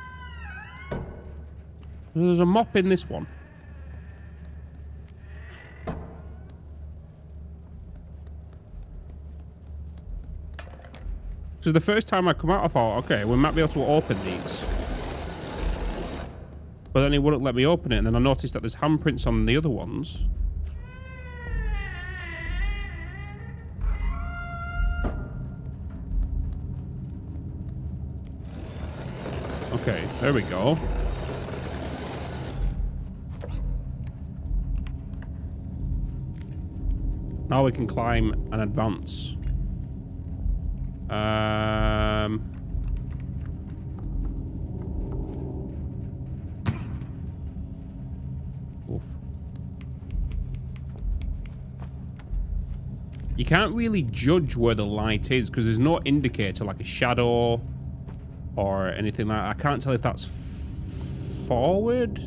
There's a mop in this one. Because the first time I come out, I thought, okay, we might be able to open these. But then it wouldn't let me open it, and then I noticed that there's handprints on the other ones. Okay, there we go. Now we can climb and advance. Um... Oof. You can't really judge where the light is because there's no indicator like a shadow or anything like that. I can't tell if that's f forward.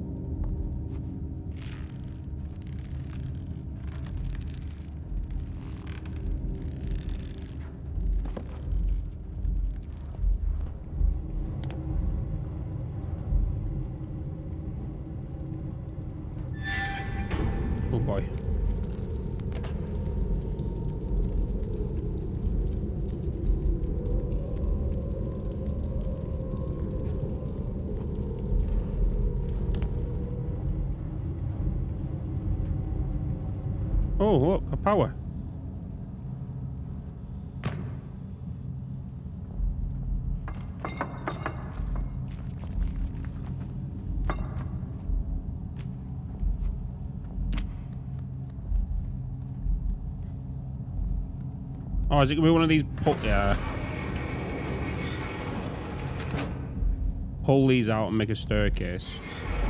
Oh boy. Oh, look, a power. Oh, is it gonna be one of these pull, yeah. Pull these out and make a staircase.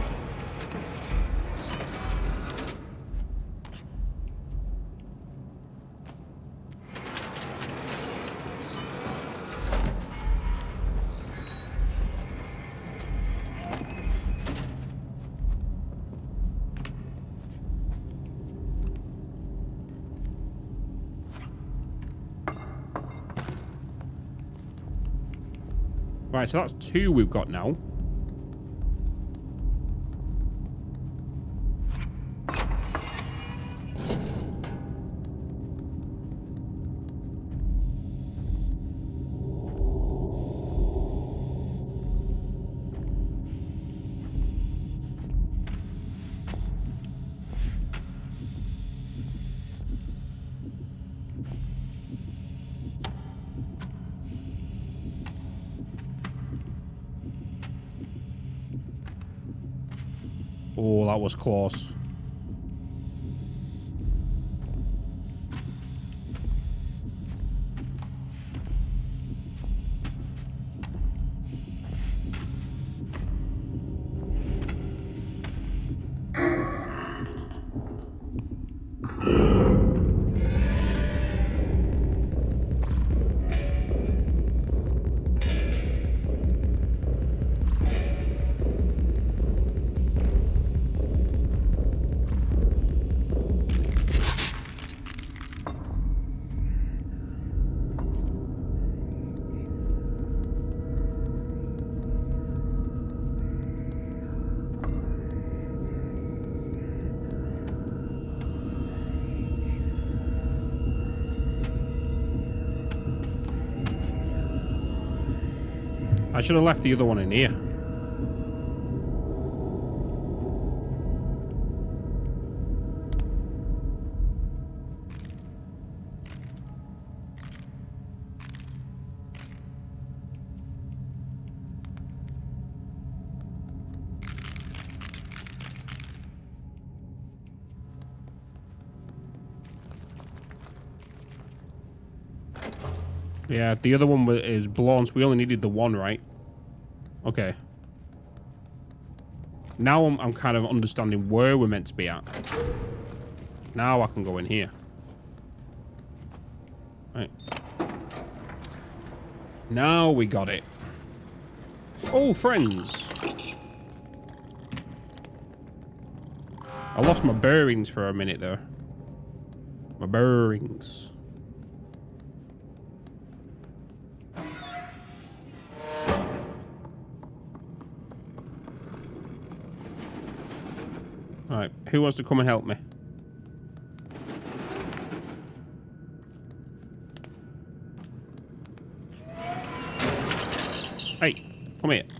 Right, so that's two we've got now. Oh, that was close. I should have left the other one in here. Yeah, the other one is blown, so we only needed the one, right? Okay. Now I'm, I'm kind of understanding where we're meant to be at. Now I can go in here. Right. Now we got it. Oh, friends. I lost my bearings for a minute there. My bearings. Alright, who wants to come and help me? Hey, come here.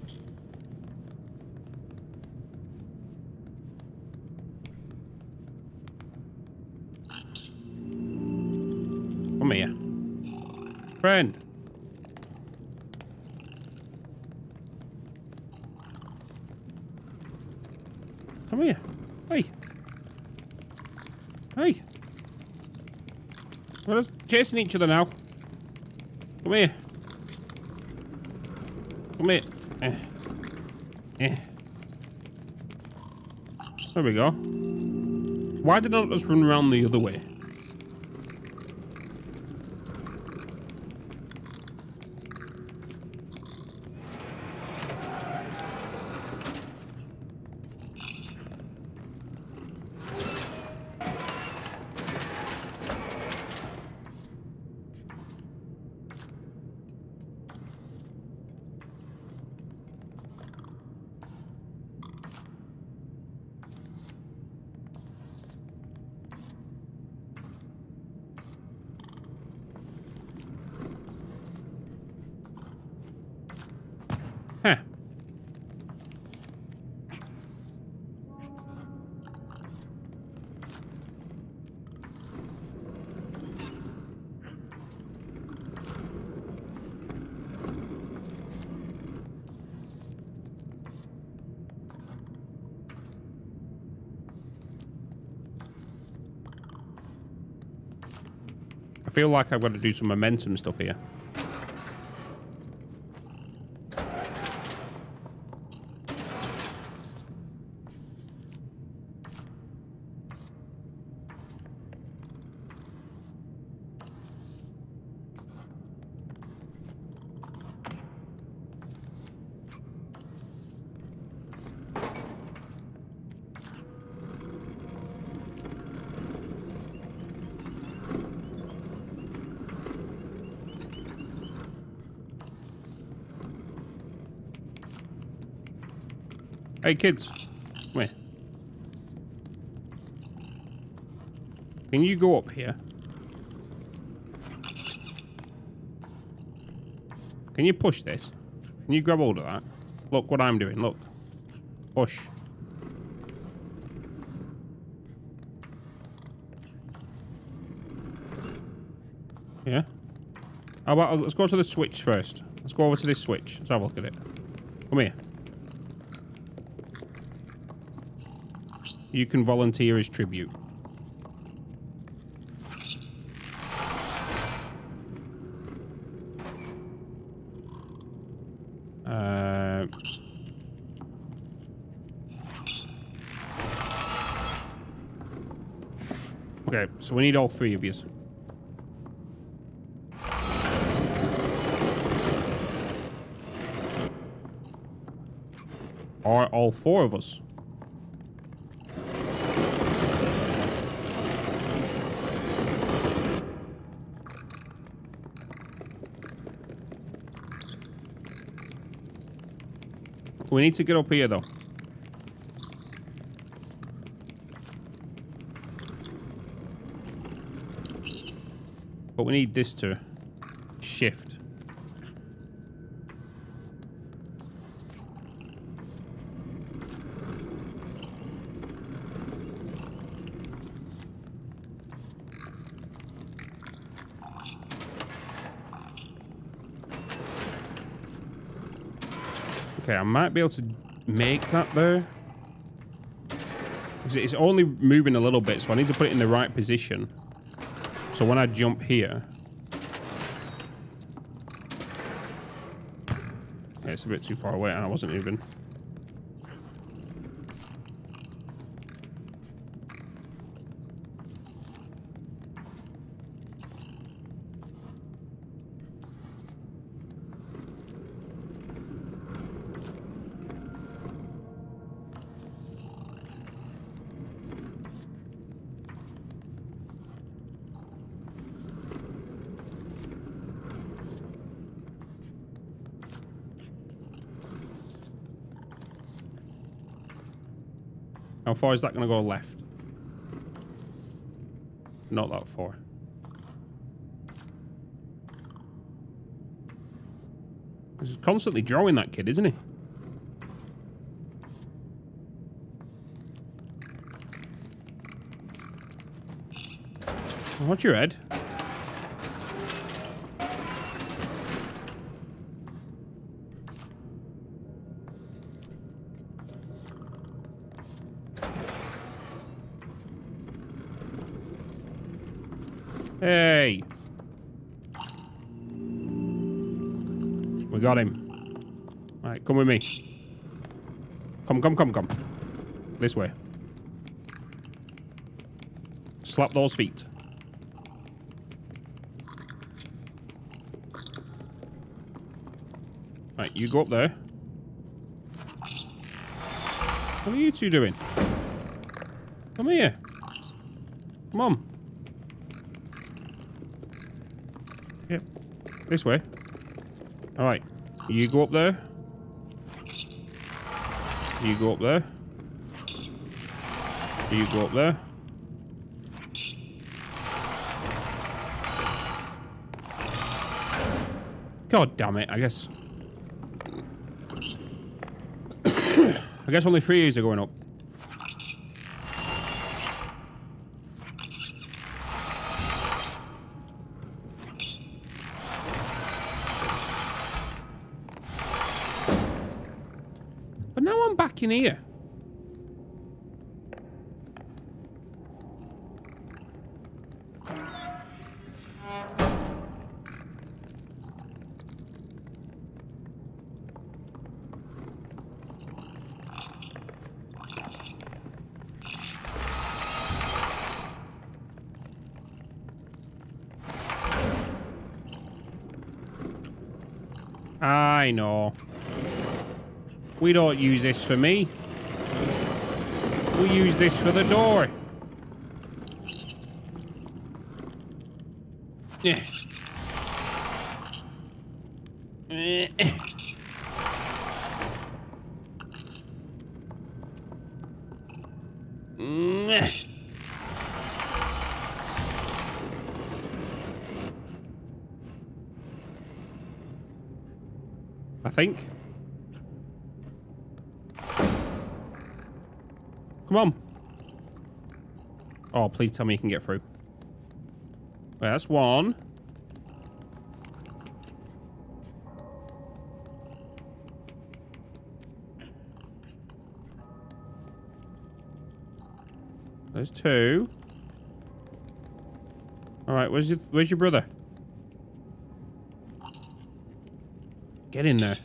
Come here. Friend. Come here. Hey. Hey. We're just chasing each other now. Come here. Come here. Eh. Eh. There we go. Why did I not just run around the other way? Huh. I feel like I've got to do some momentum stuff here. Hey, kids. Come here. Can you go up here? Can you push this? Can you grab hold of that? Look what I'm doing. Look. Push. Yeah. How about, let's go to the switch first. Let's go over to this switch. Let's have a look at it. Come here. You can volunteer as tribute. Uh, okay, so we need all three of you. Or all four of us. We need to get up here, though. But we need this to shift. Okay, I might be able to make that there. It's only moving a little bit, so I need to put it in the right position. So when I jump here... Yeah, it's a bit too far away, and I wasn't even... How far is that going to go left? Not that far. He's constantly drawing, that kid, isn't he? What's your head? Hey. We got him. All right, come with me. Come, come, come, come. This way. Slap those feet. Right, you go up there. What are you two doing? Come here. Come on. Yep. This way. Alright. You go up there. You go up there. You go up there. God damn it, I guess. I guess only three of these are going up. But now I'm back in here. I know. We don't use this for me. We use this for the door. Yeah. I think. Come on. Oh, please tell me you can get through. Right, that's one. There's two. All right, where's your where's your brother? Get in there.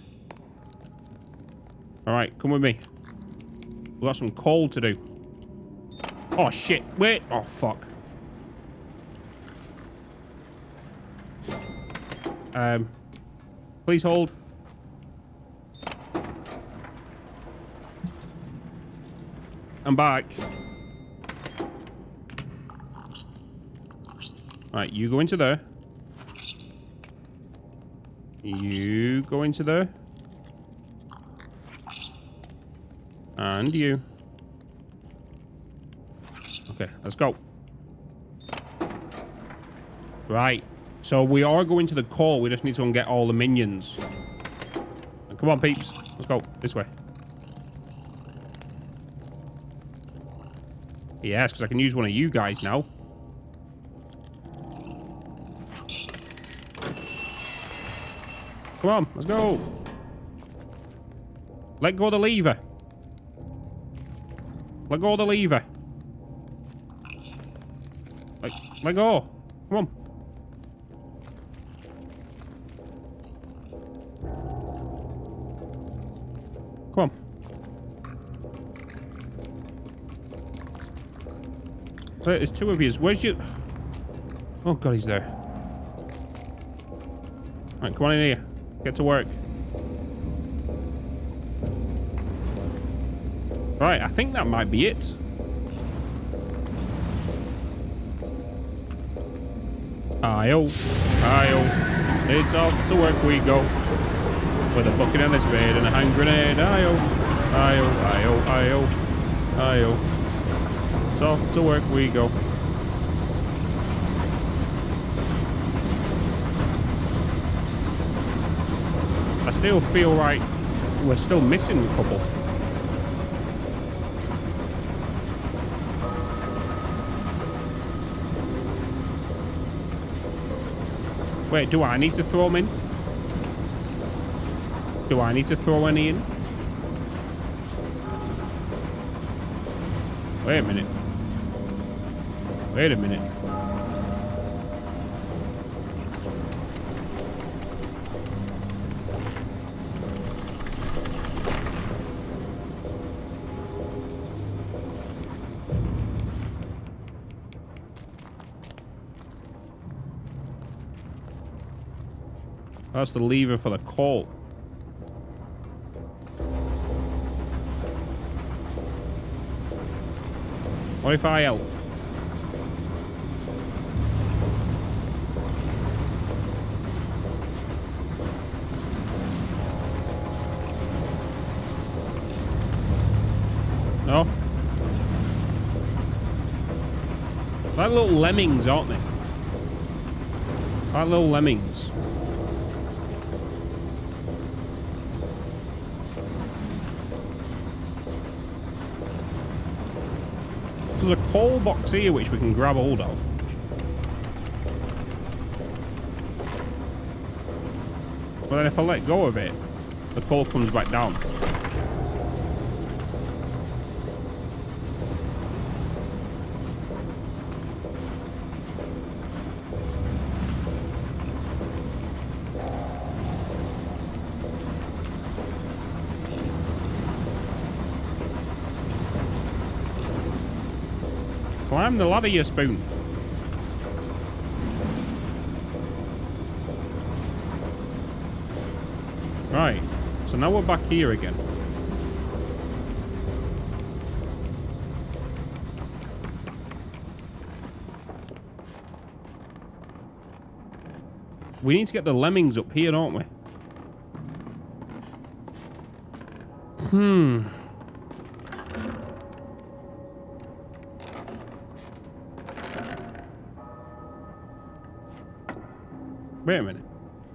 All right, come with me. We got some coal to do. Oh shit! Wait! Oh fuck. Um, please hold. I'm back. Right, you go into there. You go into there. And you. Okay, let's go. Right. So we are going to the coal. We just need to go and get all the minions. Come on, peeps. Let's go. This way. Yes, because I can use one of you guys now. Come on, let's go. Let go of the lever. Let go of the lever. Let, let go. Come on. Come on. Wait, there's two of you. Where's your... Oh, God, he's there. All right, come on in here. Get to work. Right, I think that might be it. Aye-oh. Aye-oh. It's off to work we go. With a bucket and a spade and a hand grenade. Aye-oh. Aye-oh. Aye-oh. Aye-oh. Aye-oh. It's off to work we go. I I still feel like we're still missing a couple. Wait, do I need to throw them in? Do I need to throw any in? Wait a minute. Wait a minute. That's the lever for the Colt. What if I help? No? Like little lemmings, aren't they? Like little lemmings. There's a coal box here which we can grab hold of. But then if I let go of it, the coal comes back down. Climb the ladder, you spoon. Right, so now we're back here again. We need to get the lemmings up here, don't we? Hmm. Wait a minute.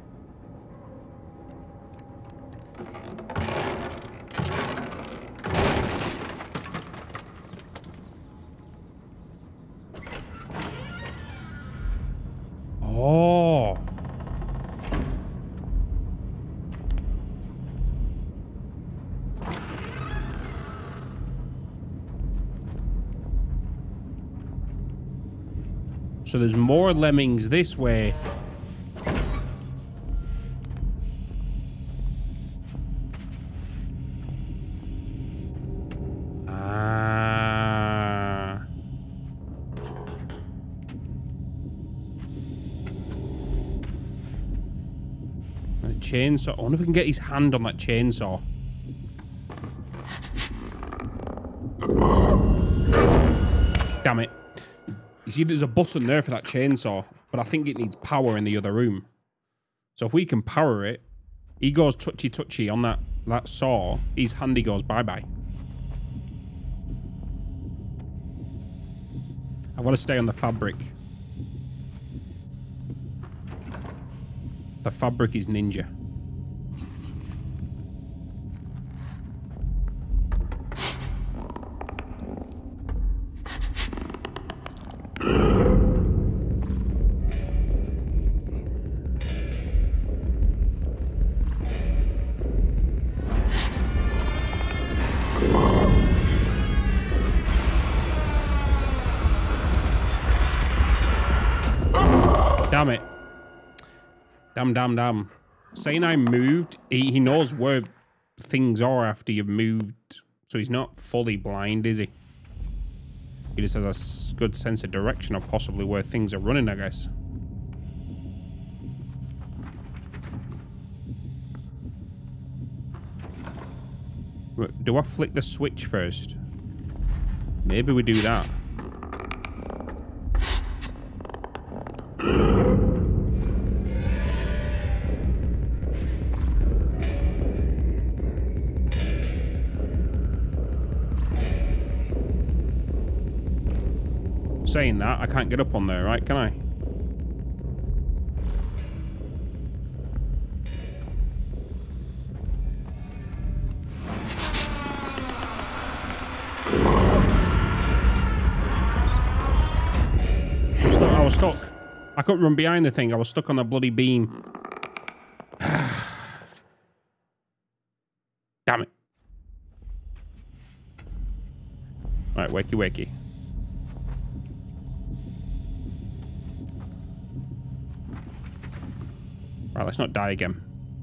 Oh. So there's more lemmings this way. Chainsaw. I wonder if we can get his hand on that chainsaw. Damn it. You see, there's a button there for that chainsaw, but I think it needs power in the other room. So if we can power it, he goes touchy-touchy on that, that saw, his handy goes bye-bye. I want to stay on the fabric. The fabric is ninja. Damn it. Damn, damn, damn. Saying I moved, he, he knows where things are after you've moved. So he's not fully blind, is he? He just has a good sense of direction of possibly where things are running, I guess. Do I flick the switch first? Maybe we do that. Saying that, I can't get up on there, right? Can I? stuck. I couldn't run behind the thing. I was stuck on a bloody beam. Damn it. Right, wakey wakey. Right, let's not die again.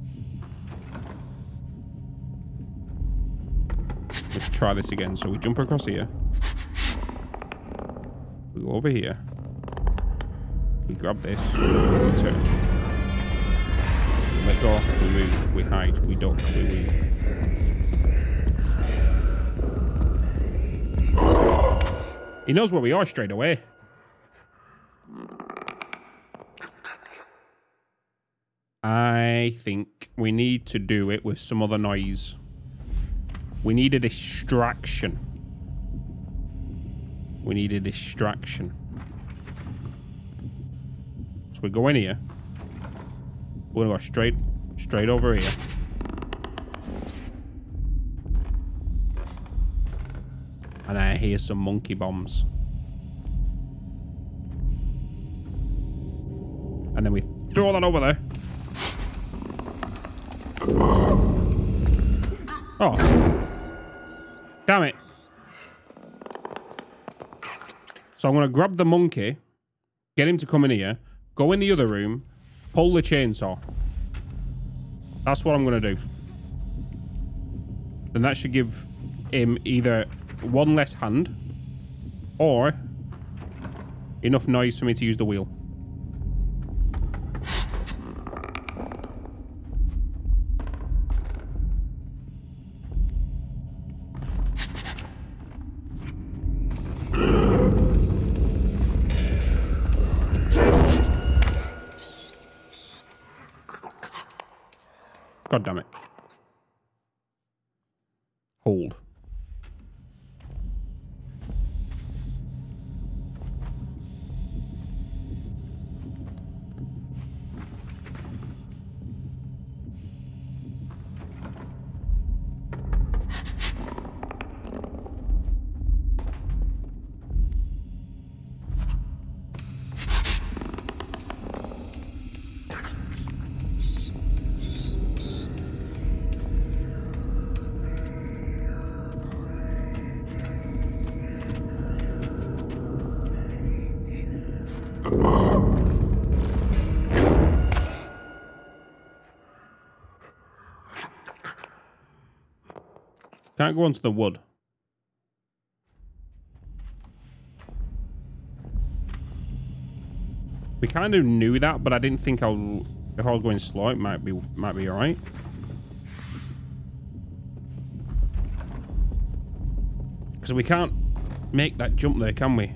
Let's try this again. So we jump across here. We go over here. We grab this. We turn. We let go. We move. We hide. We duck. We weave. He knows where we are straight away. I think we need to do it with some other noise. We need a distraction. We need a distraction. So we go in here. We're gonna go straight, straight over here. And I hear some monkey bombs. And then we throw that over there. Oh. Damn it. So I'm going to grab the monkey, get him to come in here, go in the other room, pull the chainsaw. That's what I'm going to do. And that should give him either one less hand or enough noise for me to use the wheel. God damn it. Hold. Can't go onto the wood. We kind of knew that, but I didn't think I'll. If I was going slow, it might be might be alright. Because we can't make that jump there, can we?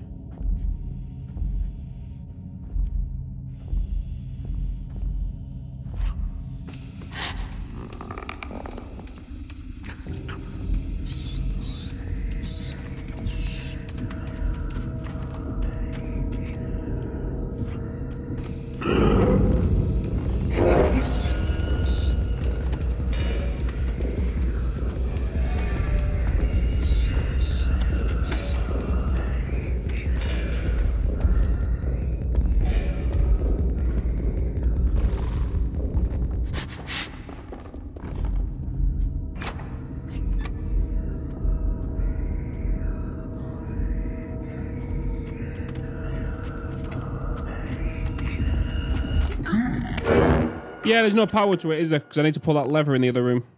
Yeah, there's no power to it, is there? Because I need to pull that lever in the other room.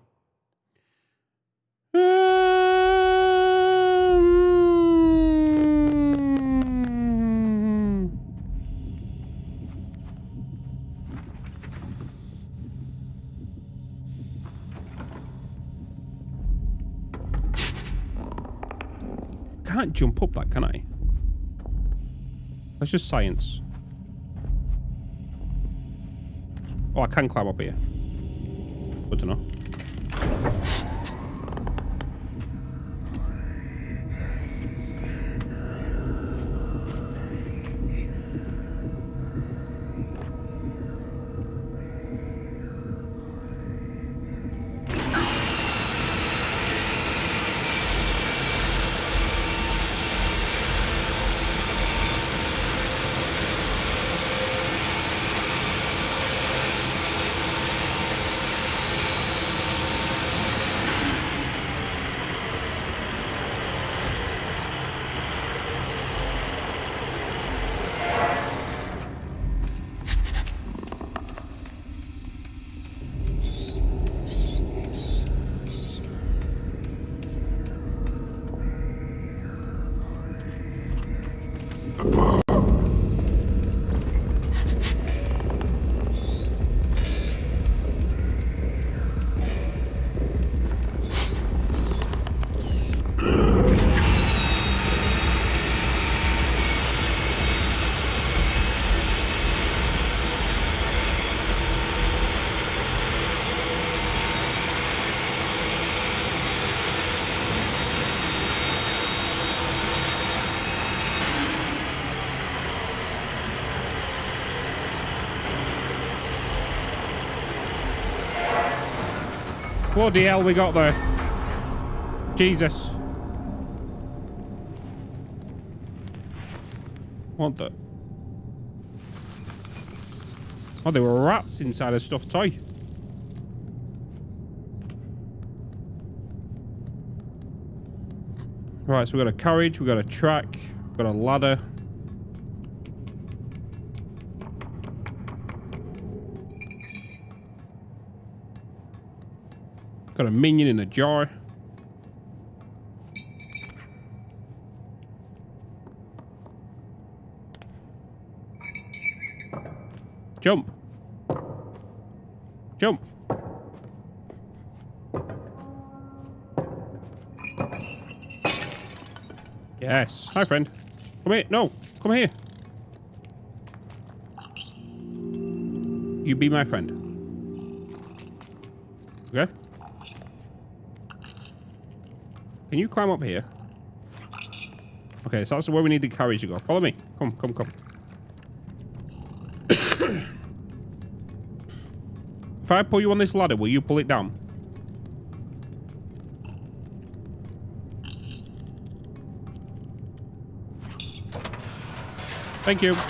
Can't jump up that, can I? That's just science. Oh, I can climb up here. Good to know. Bloody hell, we got there. Jesus. What the? Oh, there were rats inside a stuffed toy. Right, so we got a carriage, we got a track, we got a ladder. Got a minion in a jar. Jump. Jump. Yes. Hi, friend. Come here. No. Come here. You be my friend. Okay. Can you climb up here? Okay, so that's where we need the carriage to go. Follow me. Come, come, come. If I pull you on this ladder, will you pull it down? Thank you.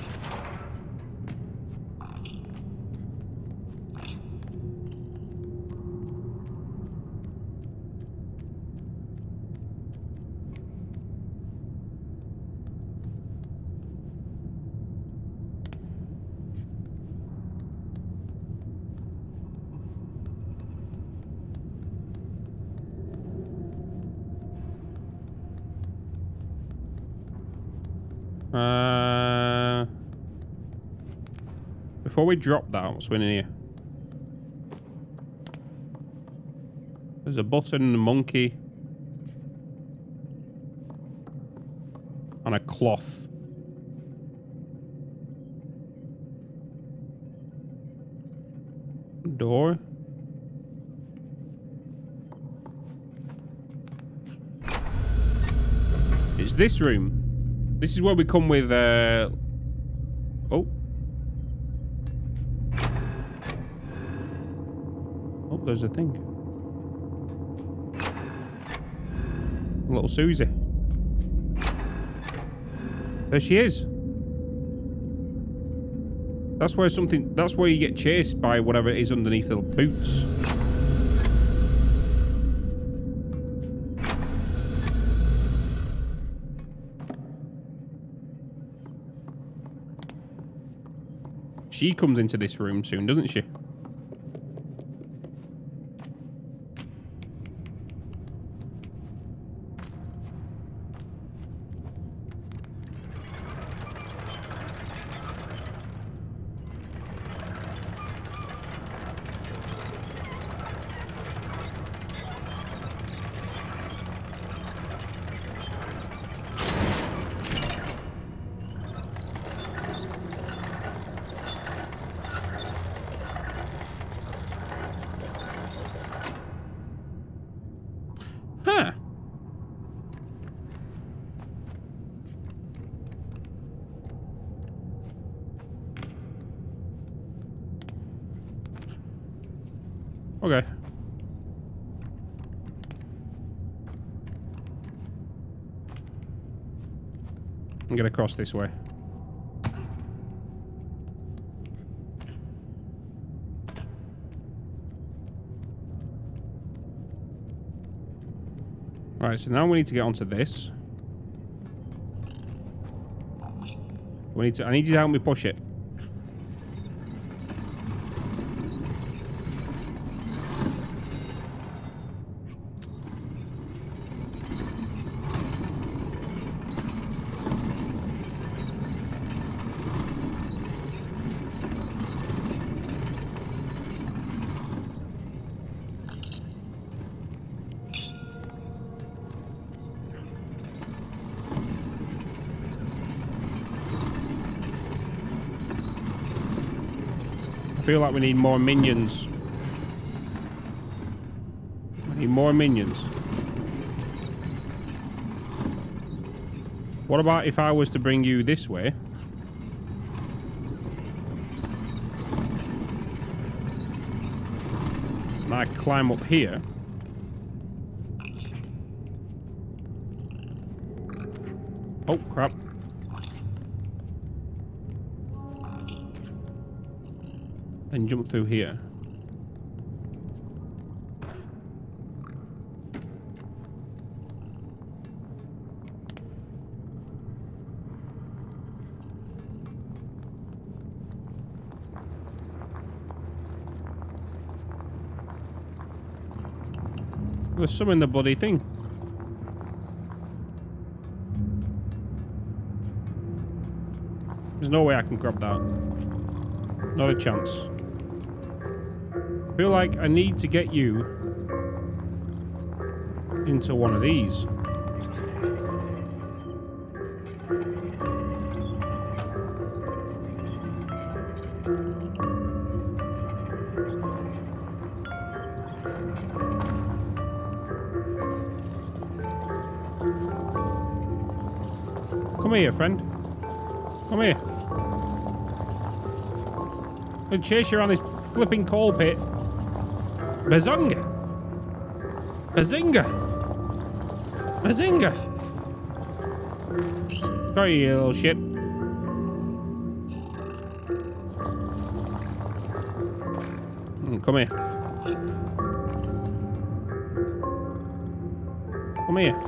Uh, before we drop that, what's in here? There's a button, a monkey, and a cloth. Door. It's this room. This is where we come with, uh... Oh. Oh, there's a thing. Little Susie. There she is. That's where something... That's where you get chased by whatever it is underneath the boots. She comes into this room soon, doesn't she? Huh. Okay. I'm gonna cross this way. Alright, so now we need to get onto this. We need to I need you to help me push it. feel like we need more minions. We need more minions. What about if I was to bring you this way? And I climb up here. Oh, crap. And jump through here. There's some in the bloody thing. There's no way I can grab that. Not a chance. I feel like I need to get you into one of these. Come here, friend. Come here. I'm gonna chase you around this flipping coal pit. Bazunga! Bazinga! Bazinga! Got you, you little shit. Mm, come here. Come here.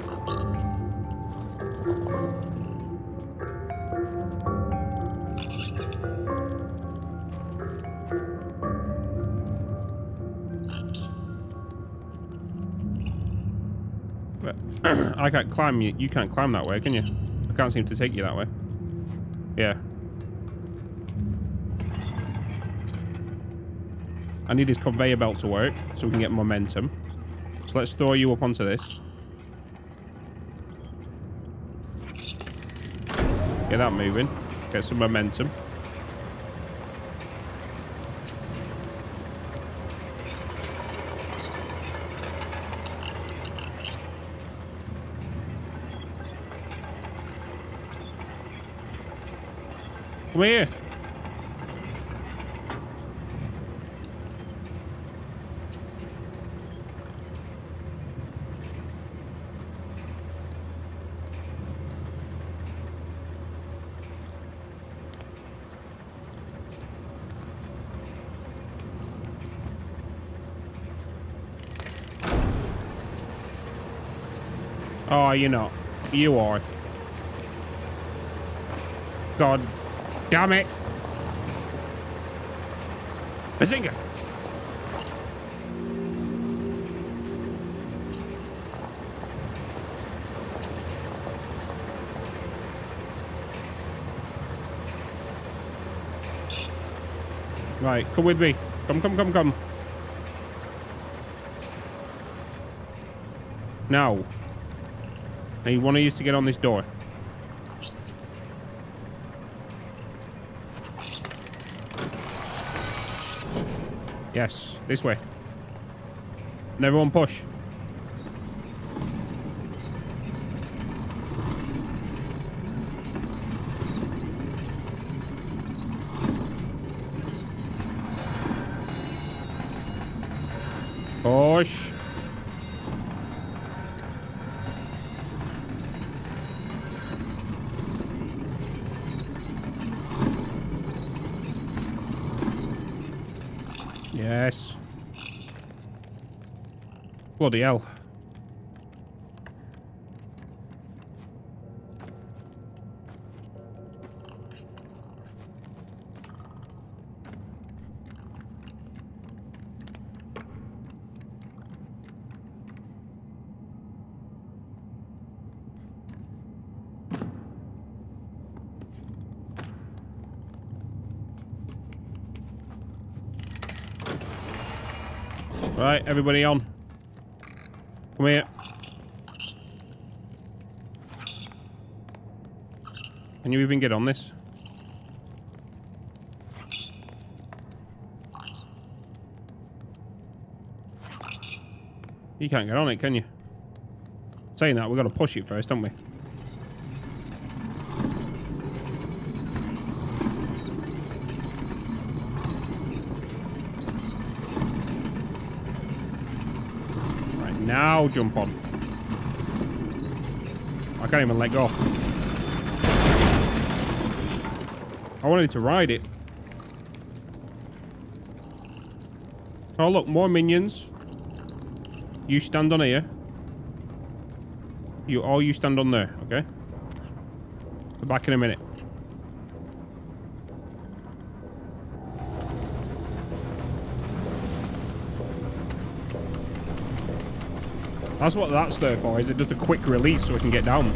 I can't climb you. You can't climb that way, can you? I can't seem to take you that way. Yeah. I need this conveyor belt to work so we can get momentum. So let's throw you up onto this. Get that moving. Get some momentum. Come here. Oh, you're not. You are. God damn it. Bazinga! Right, come with me. Come, come, come, come. Now. I need one of you to get on this door. Yes, this way. And everyone push. Push. Yes. Bloody hell. Right, everybody on. Come here. Can you even get on this? You can't get on it, can you? Saying that, we've got to push it first, haven't we? Right, now jump on. I can't even let go. I wanted to ride it. Oh, look, more minions. You stand on here. You all you stand on there, okay? We're back in a minute. That's what that's there for, is it just a quick release so we can get down?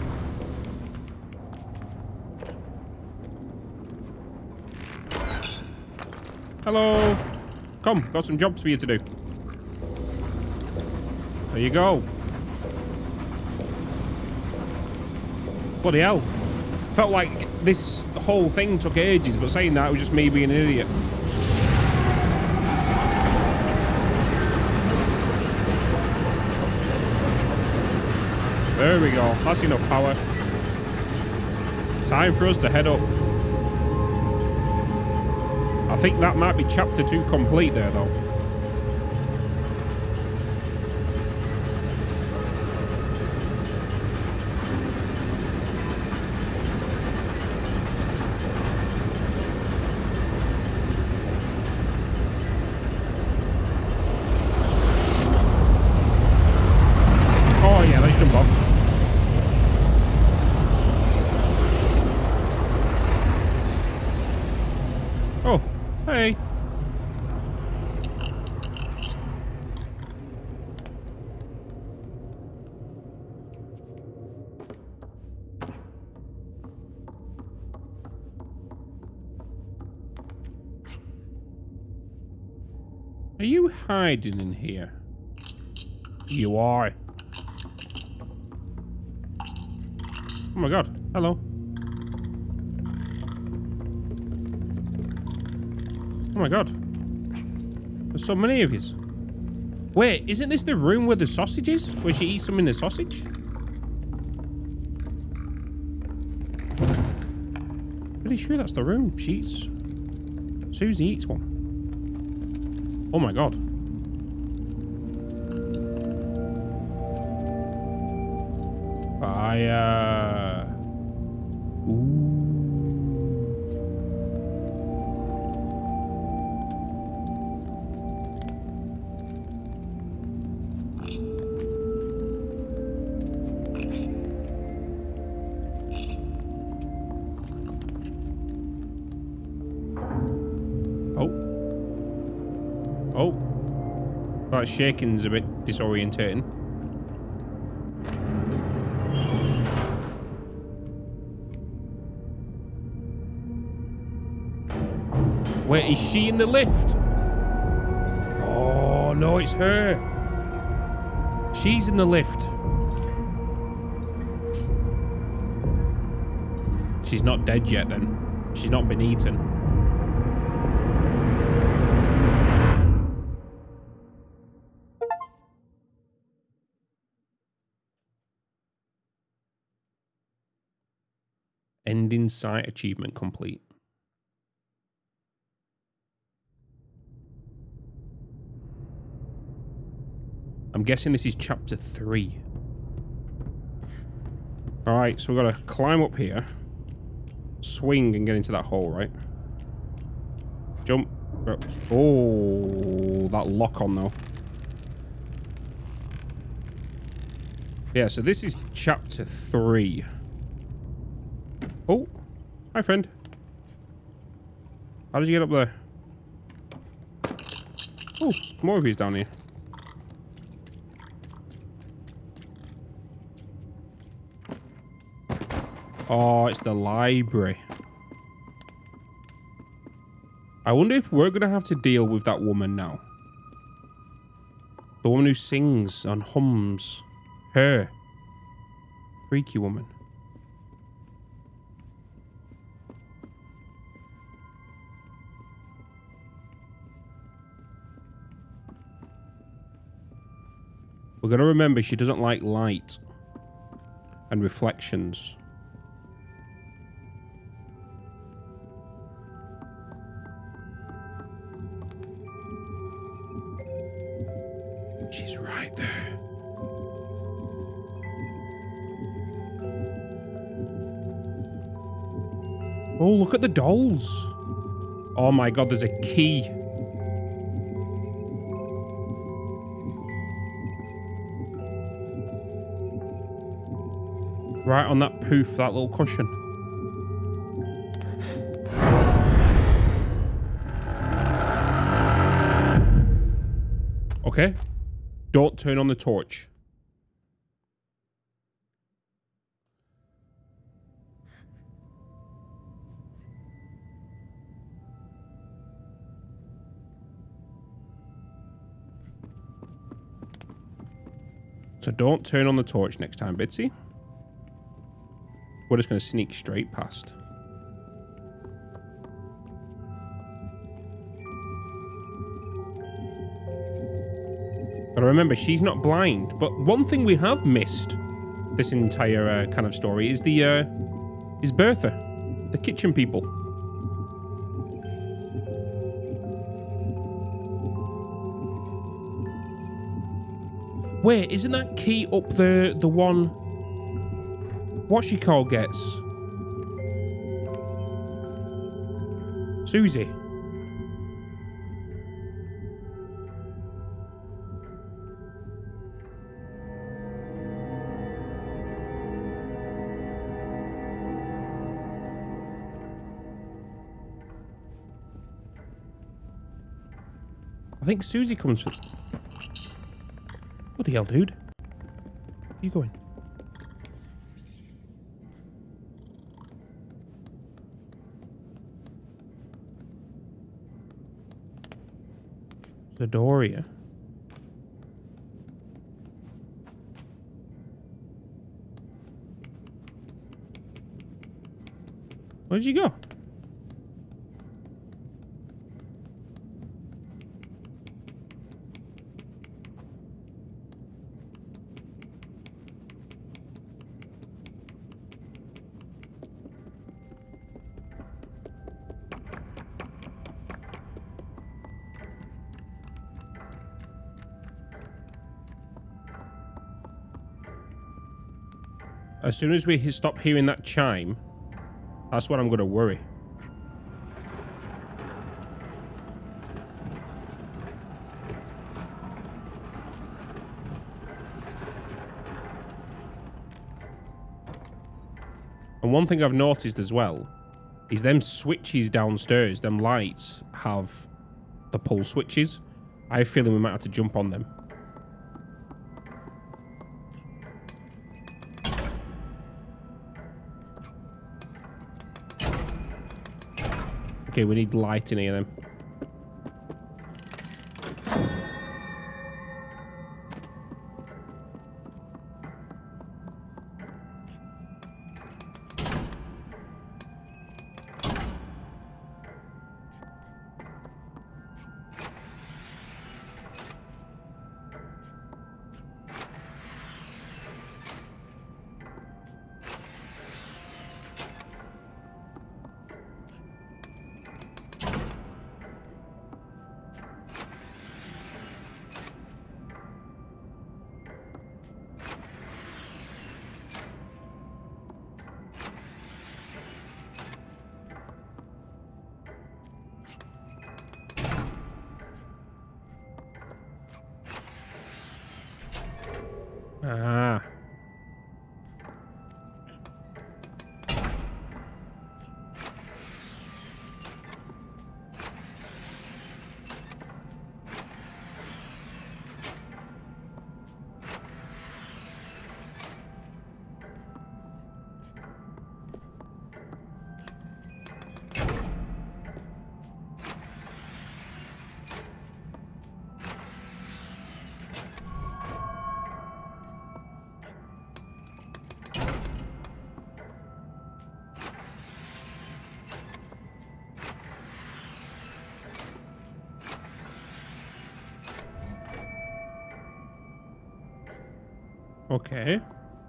Hello. Come, got some jobs for you to do. There you go. Bloody hell. Felt like this whole thing took ages, but saying that, it was just me being an idiot. There we go. That's enough power. Time for us to head up. I think that might be chapter two complete there, though. Oh, yeah, let's jump off. Oh, hey. Are you hiding in here? You are. Oh my god. Hello. Oh my god. There's so many of yous. Wait, isn't this the room where the sausage is? Where she eats some in the sausage? Pretty sure that's the room. She eats... Susie eats one. Oh my god. Fire. Ooh. Oh. That shaking's a bit disorientating. Wait, is she in the lift? Oh, no, it's her. She's in the lift. She's not dead yet, then. She's not been eaten. Ending site achievement complete. I'm guessing this is chapter three. Alright, so we've got to climb up here. Swing and get into that hole, right? Jump. Oh, that lock on though. Yeah, so this is chapter three. Oh, hi friend. How did you get up there? Oh, more of these down here. Oh, it's the library. I wonder if we're going to have to deal with that woman now. The woman who sings and hums. Her. Freaky woman. We're going to remember she doesn't like light and reflections. She's right there. Oh, look at the dolls. Oh my God, there's a key. Right on that poof, that little cushion. Okay. Don't turn on the torch. So don't turn on the torch next time, Bitsy. We're just going to sneak straight past. But remember, she's not blind. But one thing we have missed this entire uh, kind of story is the uh, is Bertha, the kitchen people. Wait, isn't that key up the the one? What she called gets? Susie. I think Susie comes for... What the hell, dude? Where are you going? Doria. Where'd you go? As soon as we stop hearing that chime, that's when I'm going to worry. And one thing I've noticed as well is them switches downstairs, them lights, have the pull switches. I have a feeling we might have to jump on them. Okay, we need light in here then. Ah. Okay.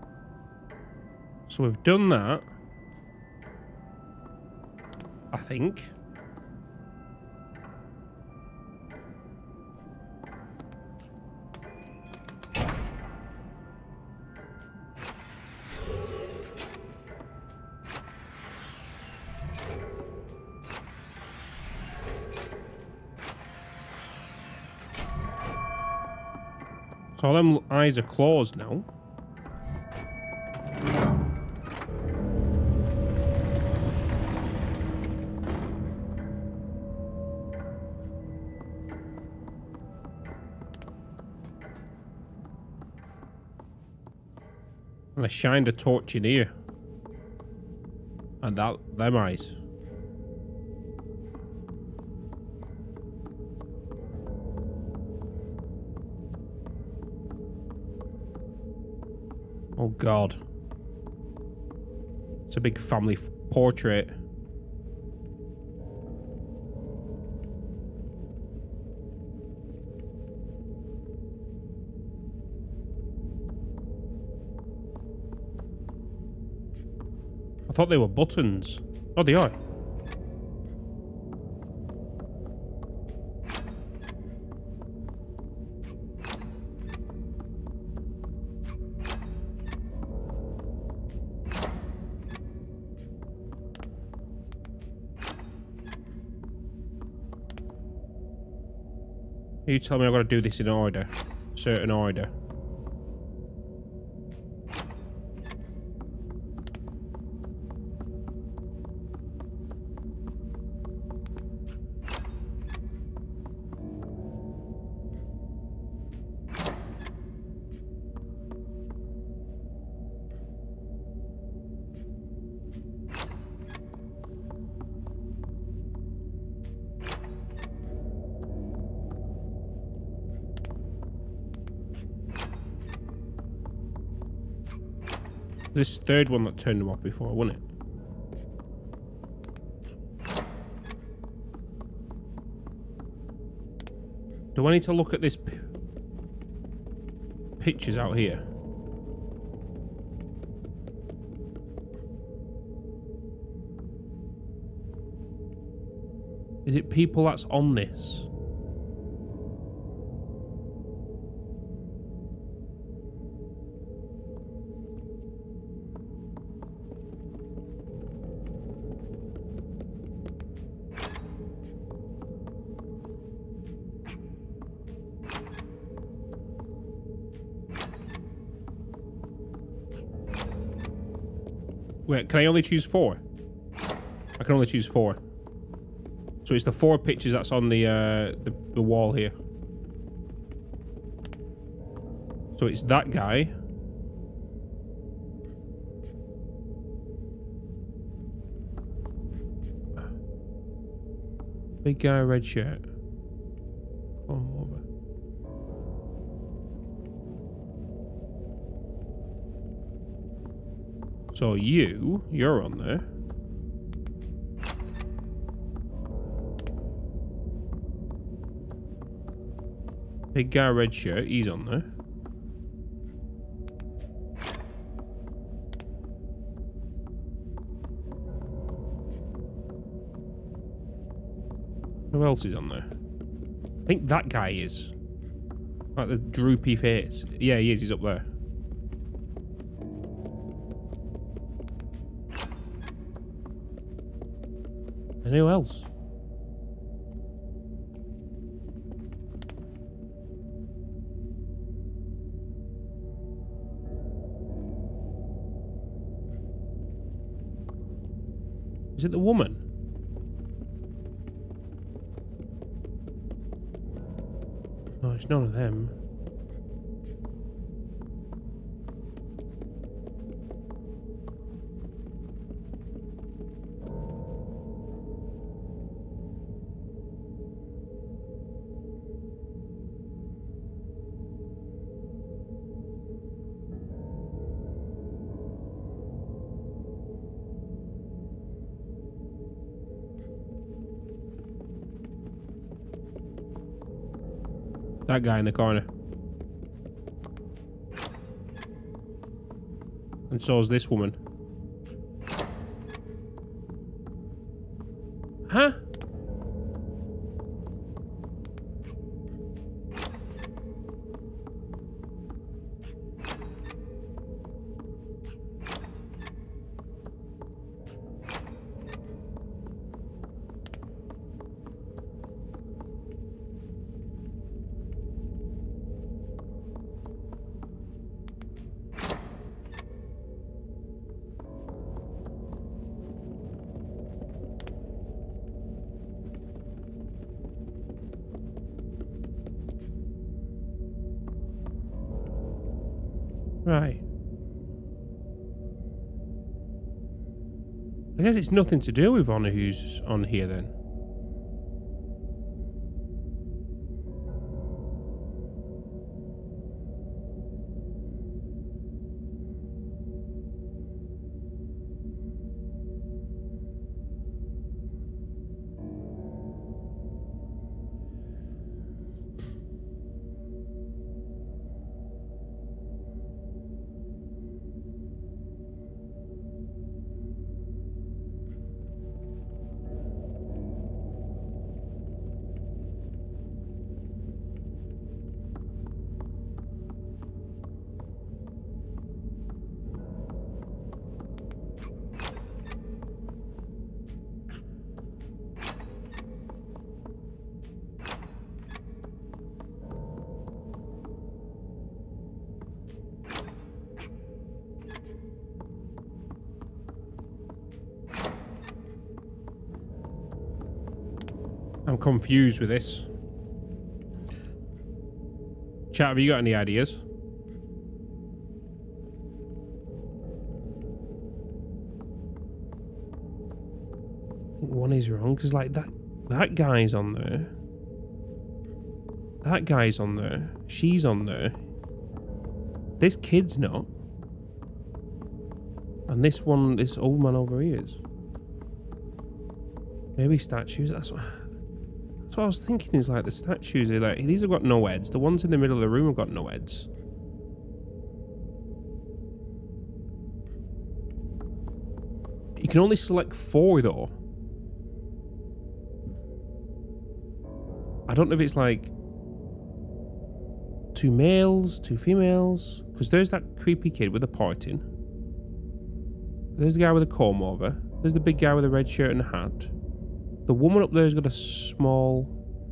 So we've done that. I think. So all them eyes are closed now. And I shined a torch in here. And that, them eyes. Oh God. It's a big family f portrait. I thought they were buttons. Oh, they are. You tell me I've got to do this in order. Certain order. This third one that turned them off before, wasn't it? Do I need to look at this p pictures out here? Is it people that's on this? Wait, can I only choose four? I can only choose four. So it's the four pictures that's on the, uh, the, the wall here. So it's that guy. Big guy, red shirt. Come over. So you, you're on there. Big guy, red shirt, he's on there. Who else is on there? I think that guy is. Like the droopy face. Yeah, he is, he's up there. And who else? Is it the woman? No, it's none of them. That guy in the corner. And so is this woman. Huh? Right. I guess it's nothing to do with Honor who's on here then. I'm confused with this. Chat, have you got any ideas? I think one is wrong because, like, that that guy's on there. That guy's on there. She's on there. This kid's not. And this one, this old man over here is. Maybe statues. That's what. That's what I was thinking. Is like the statues are like these have got no heads. The ones in the middle of the room have got no heads. You can only select four though. I don't know if it's like two males, two females, because there's that creepy kid with a parting. There's the guy with a comb over. There's the big guy with a red shirt and a hat. The woman up there has got a small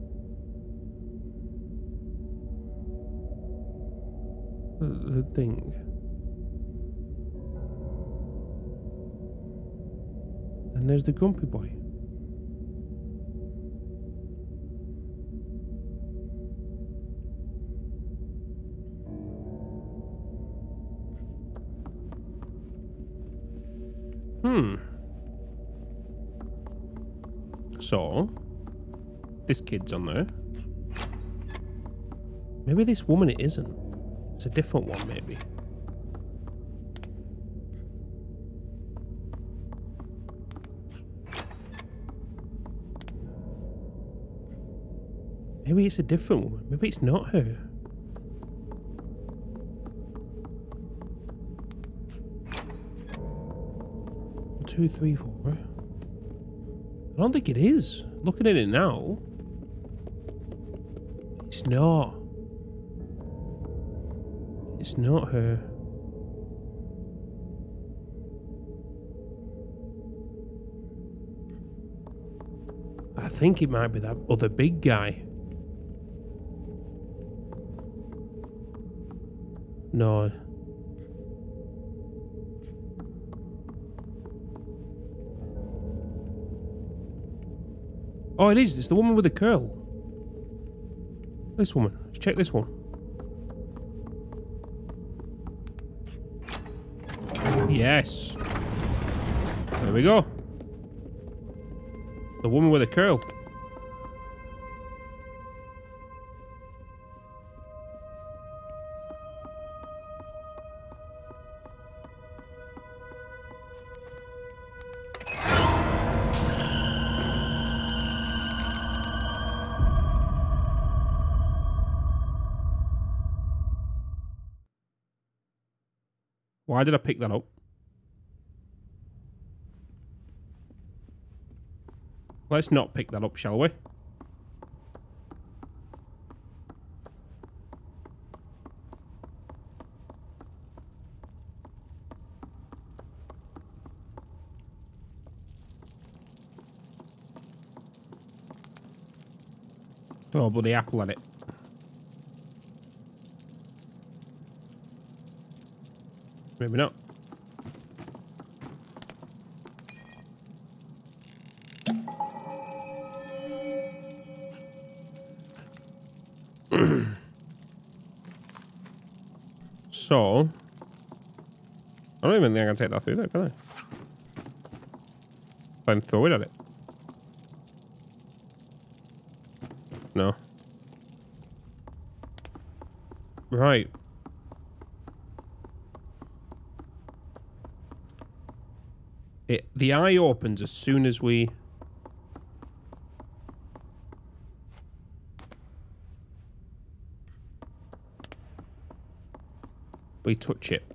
uh, thing. And there's the grumpy boy. Hmm. So, this kid's on there. Maybe this woman it isn't. It's a different one, maybe. Maybe it's a different woman. Maybe it's not her. Two, three, four. I don't think it is. Looking at it now, it's not. It's not her. I think it might be that other big guy. No. Oh, it is. It's the woman with the curl. This woman. Let's check this one. Yes. There we go. The woman with the curl. Why did I pick that up? Let's not pick that up, shall we? Throw a bloody apple at it. Maybe not. So, I don't even think I can take that through there, can I? Then throw it at it. No. Right. It, the eye opens as soon as we... we touch it.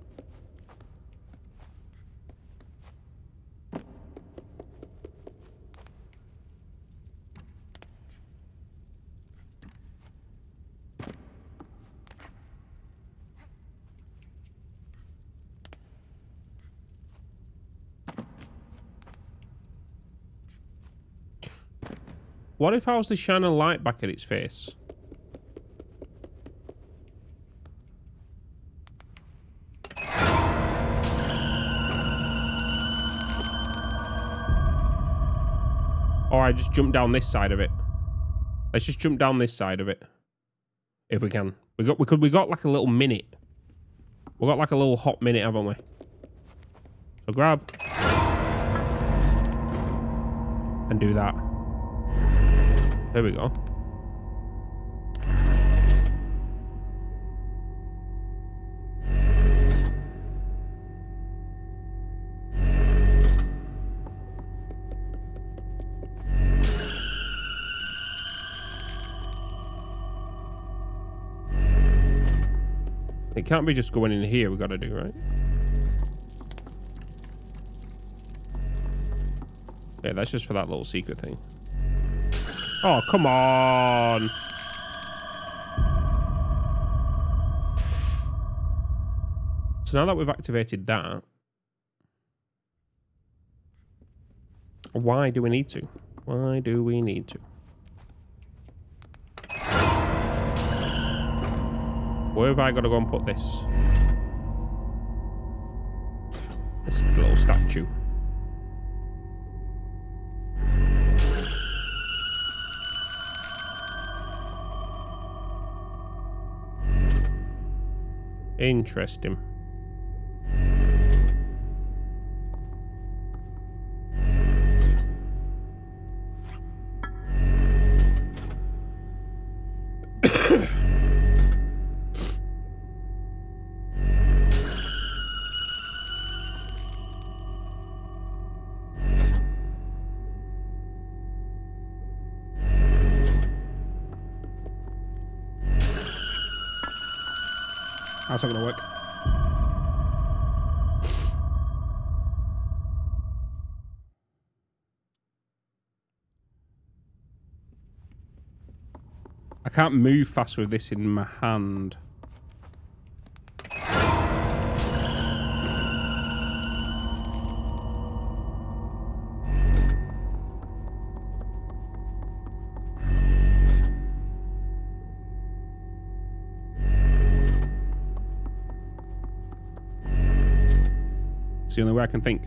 What if I was to shine a light back at its face? Or I just jump down this side of it. Let's just jump down this side of it. If we can. We got we could we got like a little minute. We got like a little hot minute, haven't we? So grab. And do that. There we go. It can't be just going in here, we gotta do, right? Yeah, that's just for that little secret thing. Oh, come on. So now that we've activated that, why do we need to? Why do we need to? Where have I got to go and put this? This little statue. Interesting. That's not gonna work. I can't move fast with this in my hand. It's the only way I can think.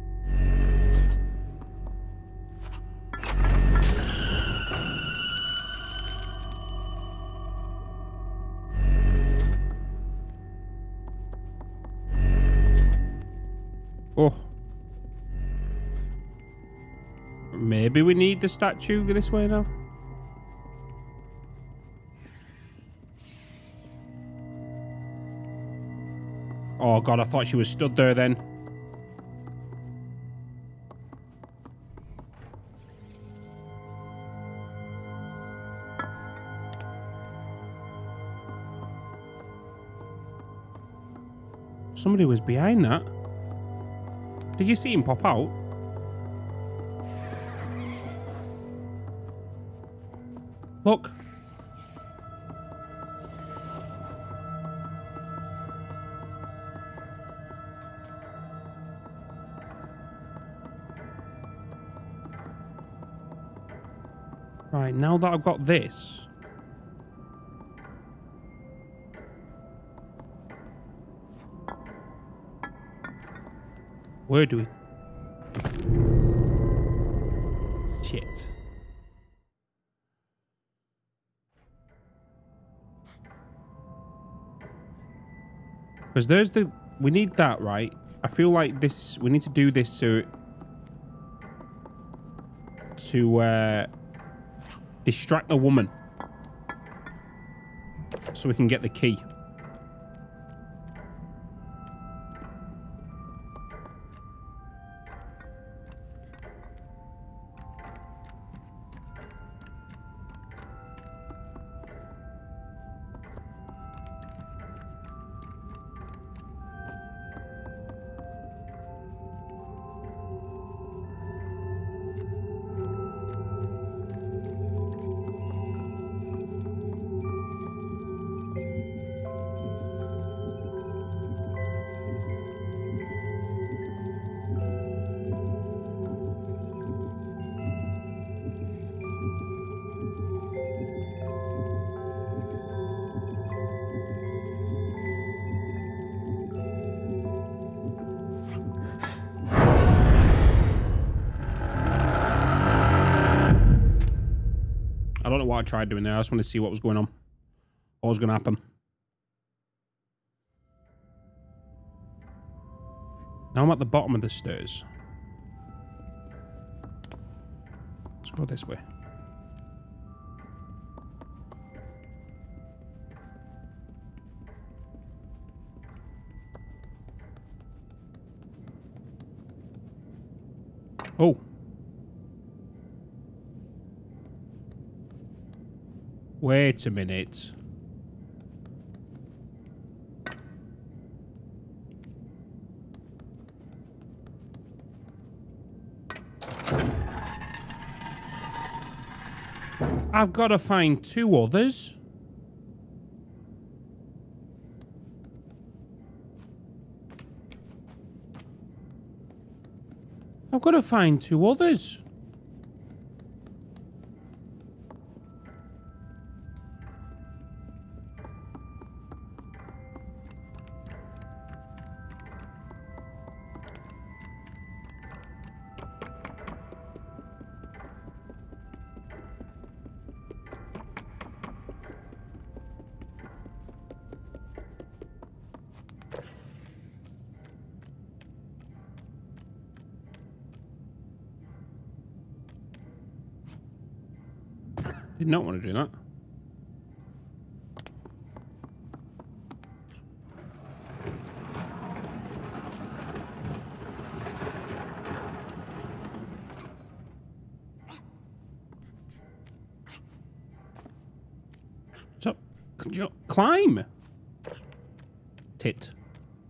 Oh. Maybe we need the statue this way now. Oh god, I thought she was stood there then. Somebody was behind that. Did you see him pop out? Look. Right, now that I've got this. Where do we... Shit. Because there's the... We need that, right? I feel like this... We need to do this to... To, uh... distract the woman. So we can get the key. I don't know what I tried doing there. I just want to see what was going on. What was going to happen. Now I'm at the bottom of the stairs. Let's go this way. Oh. Wait a minute. I've got to find two others. I've got to find two others. Did not want to do that. So, could you climb? Tit.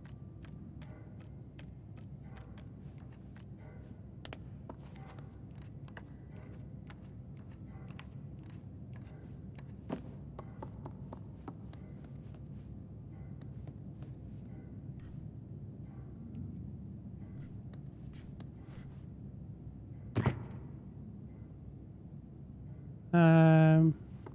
Um.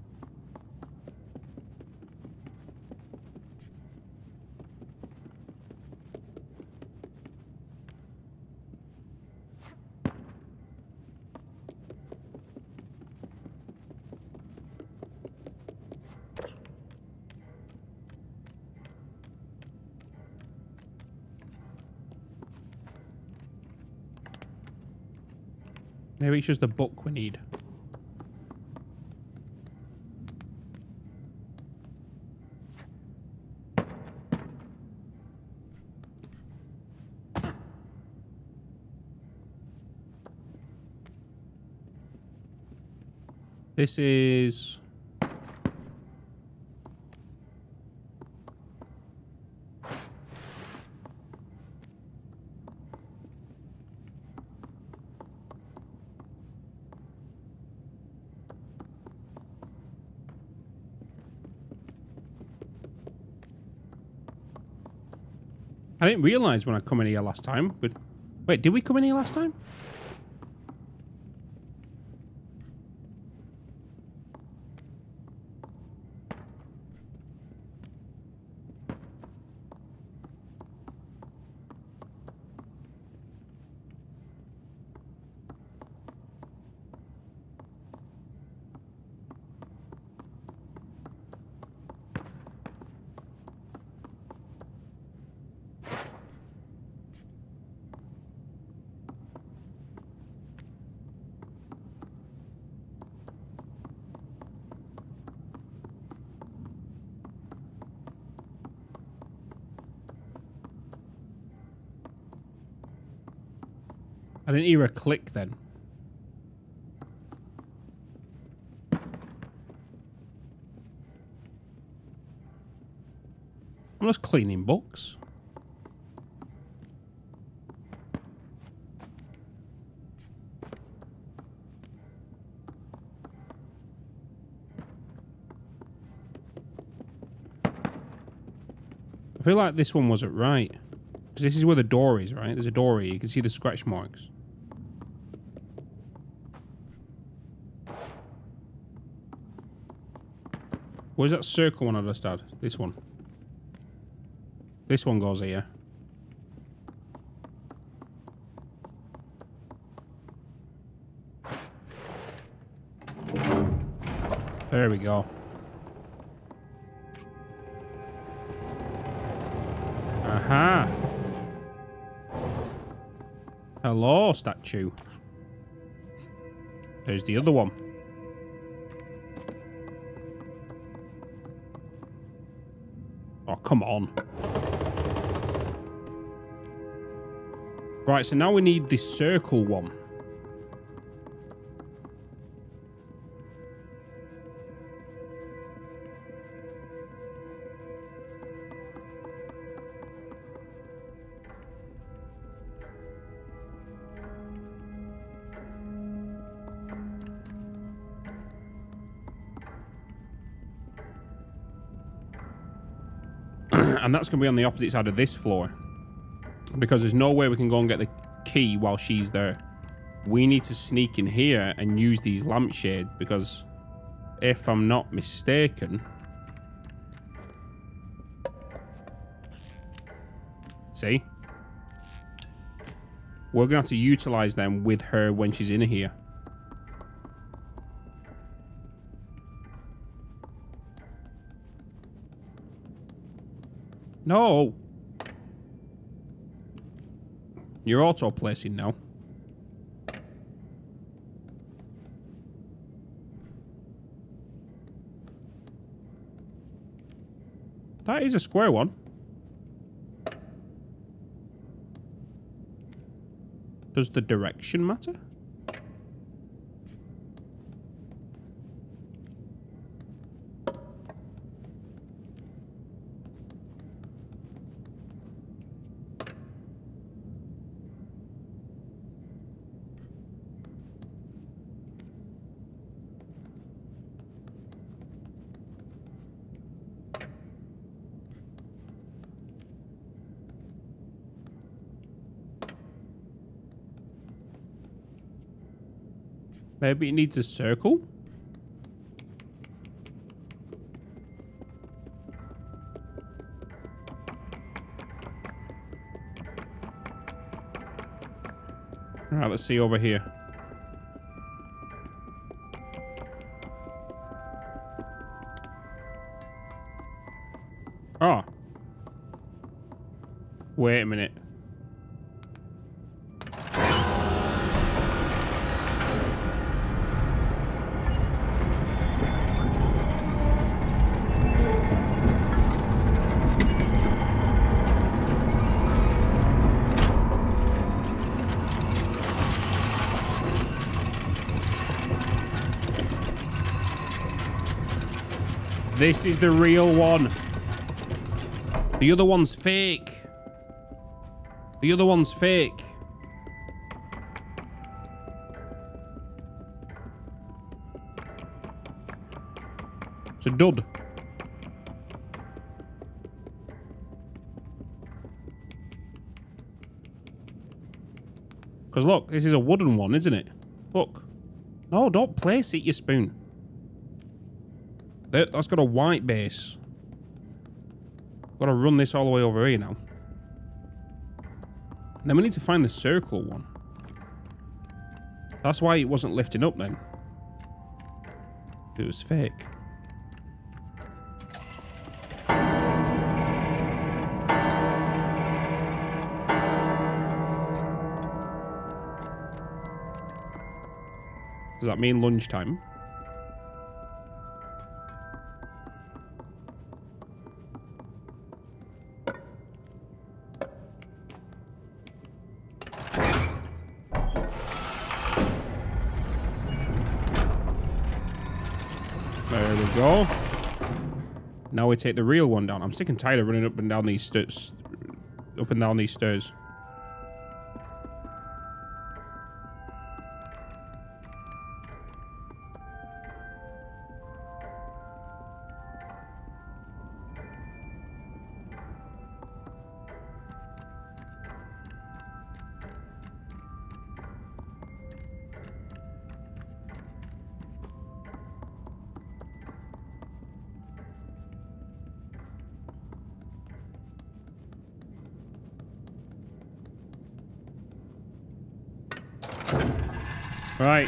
Maybe it's just the book we need. This is... I didn't realise when I come in here last time, but... Wait, did we come in here last time? I didn't hear a click then. I'm just cleaning books. I feel like this one wasn't right. Because this is where the door is, right? There's a door here. You can see the scratch marks. Where's that circle one I just had? This one. This one goes here. There we go. Aha. Hello, statue. There's the other one. Oh, come on. Right, so now we need this circle one. And that's going to be on the opposite side of this floor. Because there's no way we can go and get the key while she's there. We need to sneak in here and use these lampshades. Because if I'm not mistaken... See? We're going to have to utilize them with her when she's in here. No! You're auto-placing now. That is a square one. Does the direction matter? Maybe it needs a circle? Alright, let's see over here. Oh. Wait a minute. This is the real one. The other one's fake. The other one's fake. It's a dud. Because look, this is a wooden one, isn't it? Look. No, don't place it, you spoon. That, that's got a white base. Got to run this all the way over here now. And then we need to find the circle one. That's why it wasn't lifting up then. It was fake. Does that mean lunchtime? There we go. Now we take the real one down. I'm sick and tired of running up and down these stairs. Up and down these stairs. Right.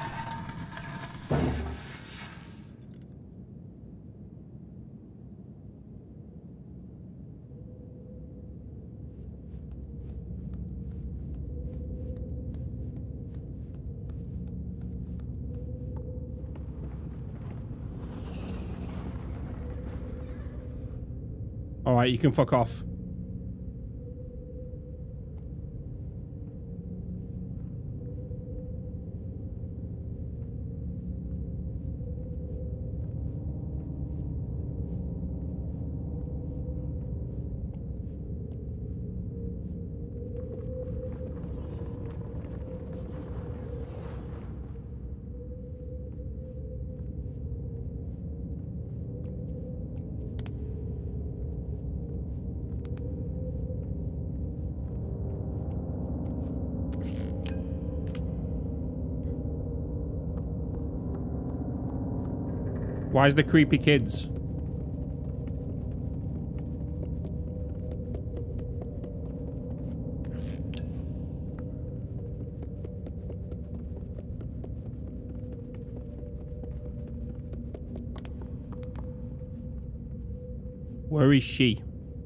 All right, you can fuck off. Why's the creepy kids? Where is she?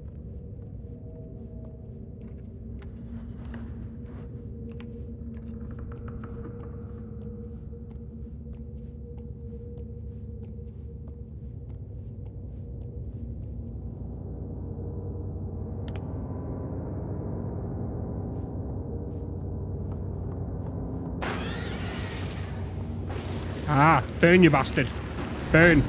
Ah, burn, you bastard. Burn.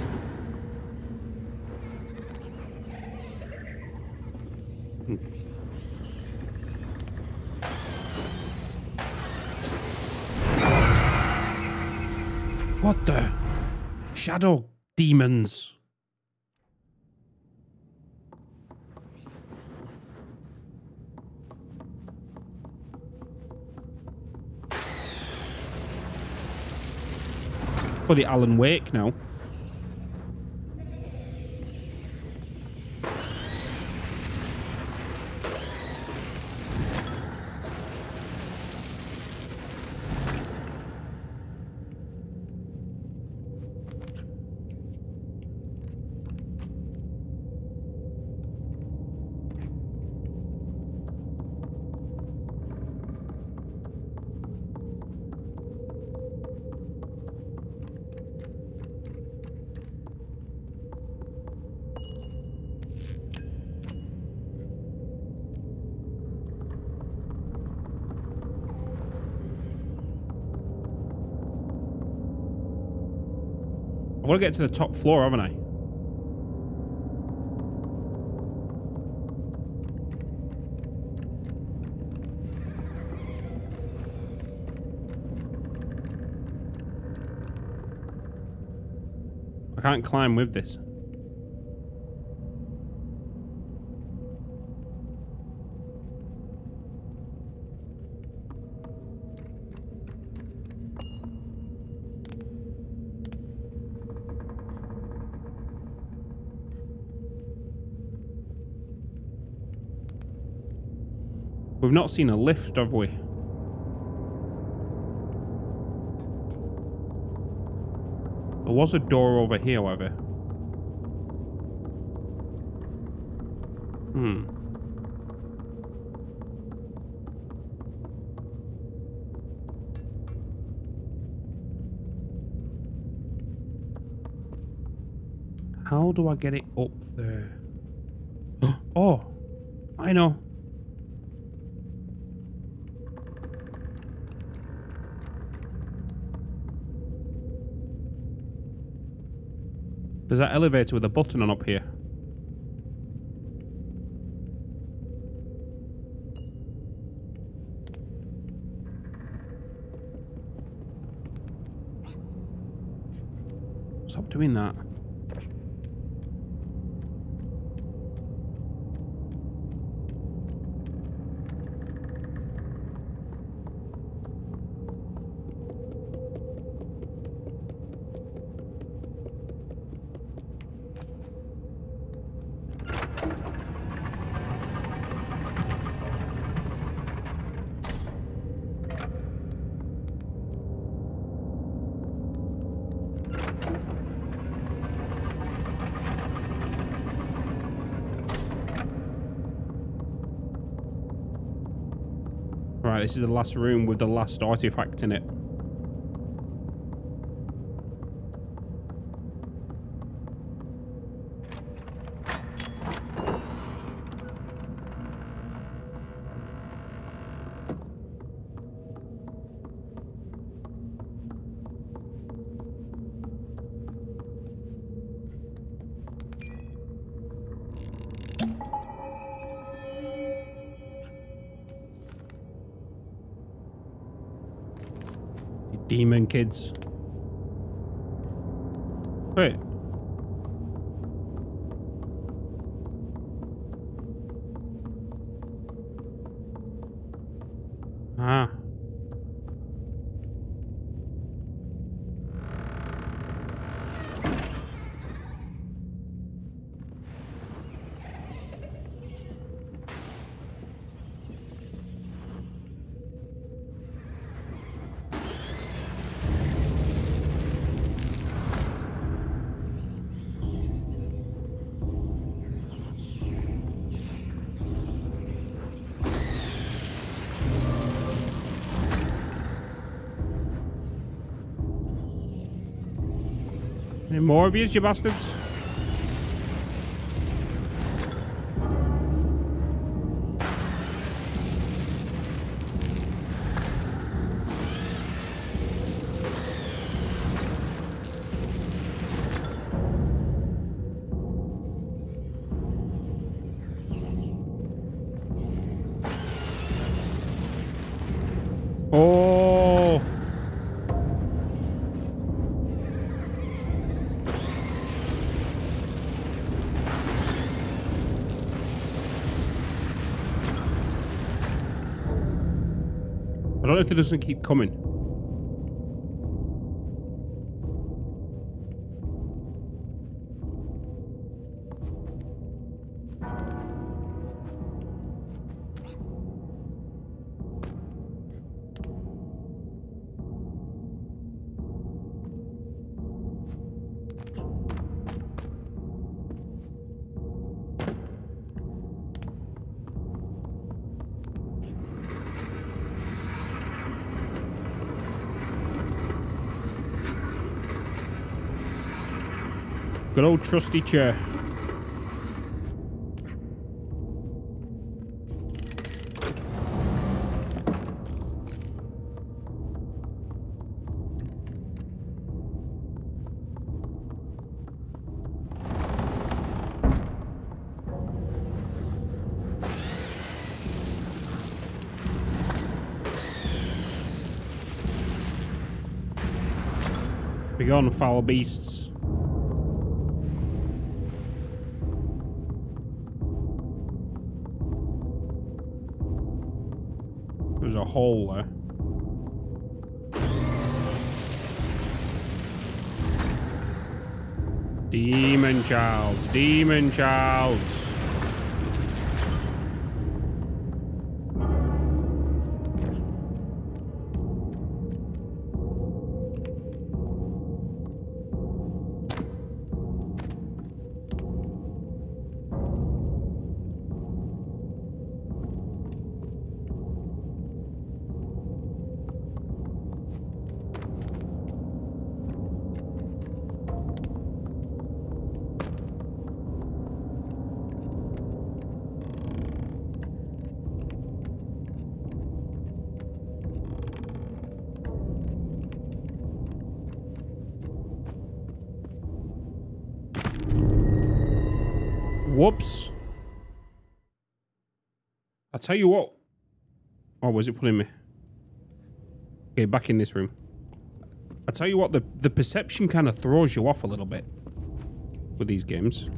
What the? Shadow demons. Bloody Alan Wake now. I want to get to the top floor, haven't I? I can't climb with this. We've not seen a lift, have we? There was a door over here, however. Hmm. How do I get it up there? Oh, I know. There's that elevator with a button on up here. Stop doing that. Right, this is the last room with the last artifact in it. Demon kids. Wait. Ah. Any more of yous, you bastards? Oh. I don't know if it doesn't keep coming. Good old trusty chair. Begone, foul beasts. There's a hole there. Demon childs, demon childs. Whoops. I tell you what. Oh, where's it putting me? Okay, back in this room. I tell you what, the, the perception kind of throws you off a little bit with these games.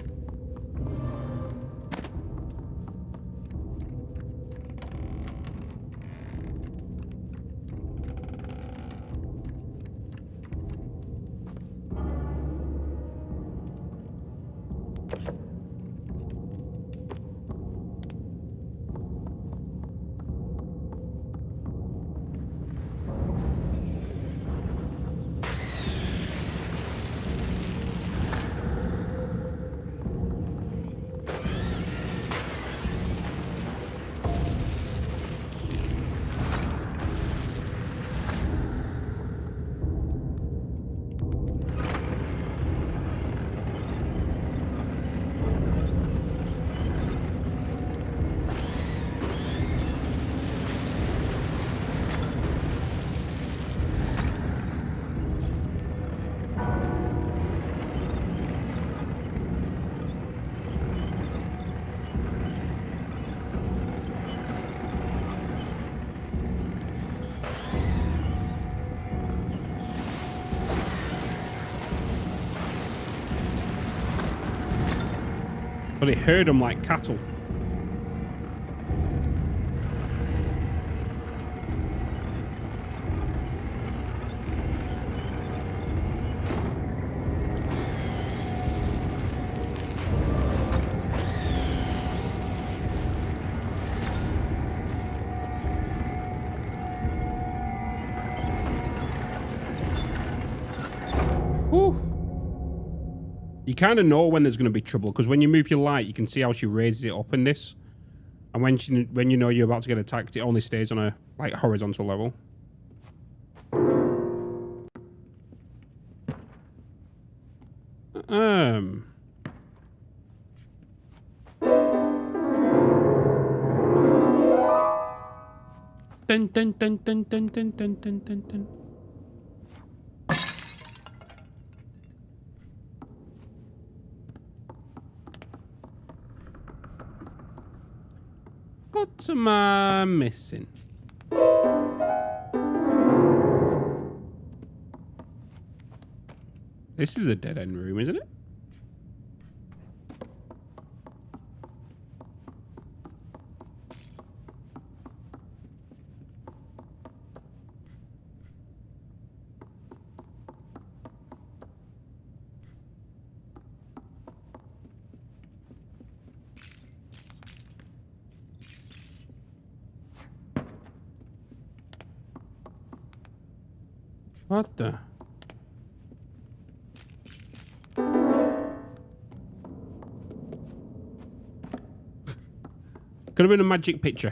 But it herd them like cattle. Whew. You kind of know when there's going to be trouble, because when you move your light, you can see how she raises it up in this. And when she, when you know you're about to get attacked, it only stays on a like horizontal level. Um. Dun dun dun dun dun dun dun dun dun dun. What am I missing? This is a dead-end room, isn't it? What the? Could have been a magic picture.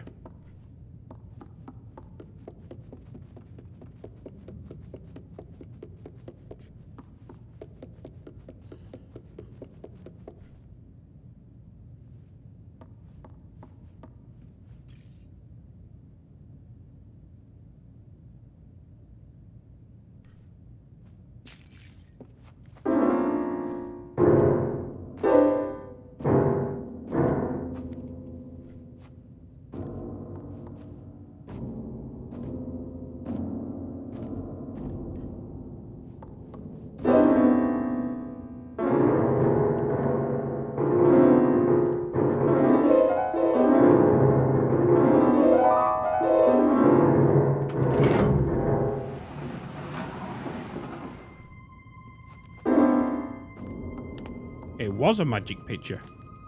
It was a magic picture.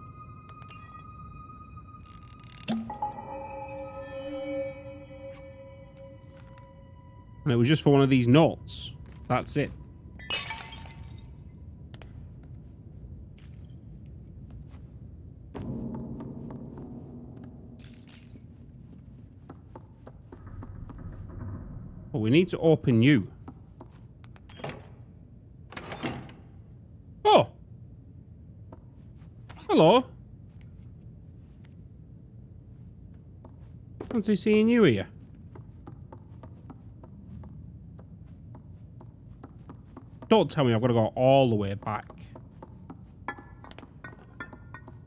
And it was just for one of these notes. That's it. Well, we need to open you. Oh! Hello. Fancy seeing you here. Don't tell me I've got to go all the way back.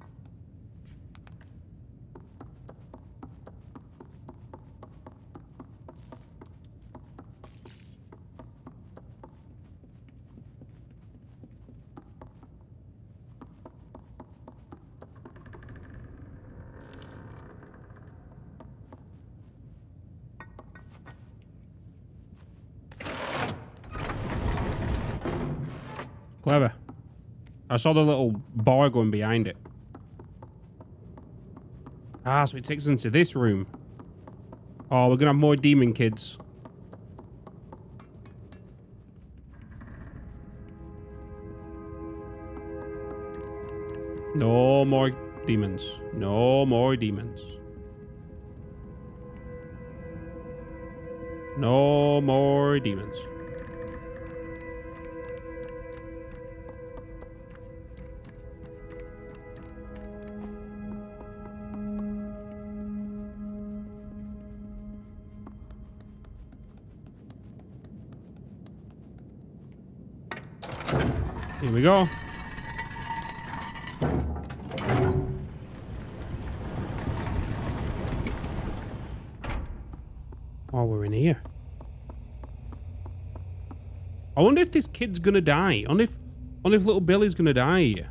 Clever. I saw the little bar going behind it. Ah, so it takes us into this room. Oh, we're gonna have more demon kids. No more demons. No more demons. No more demons. Here we go. Oh, we're in here. I wonder if this kid's gonna die. I wonder if, I wonder if little Billy's gonna die here.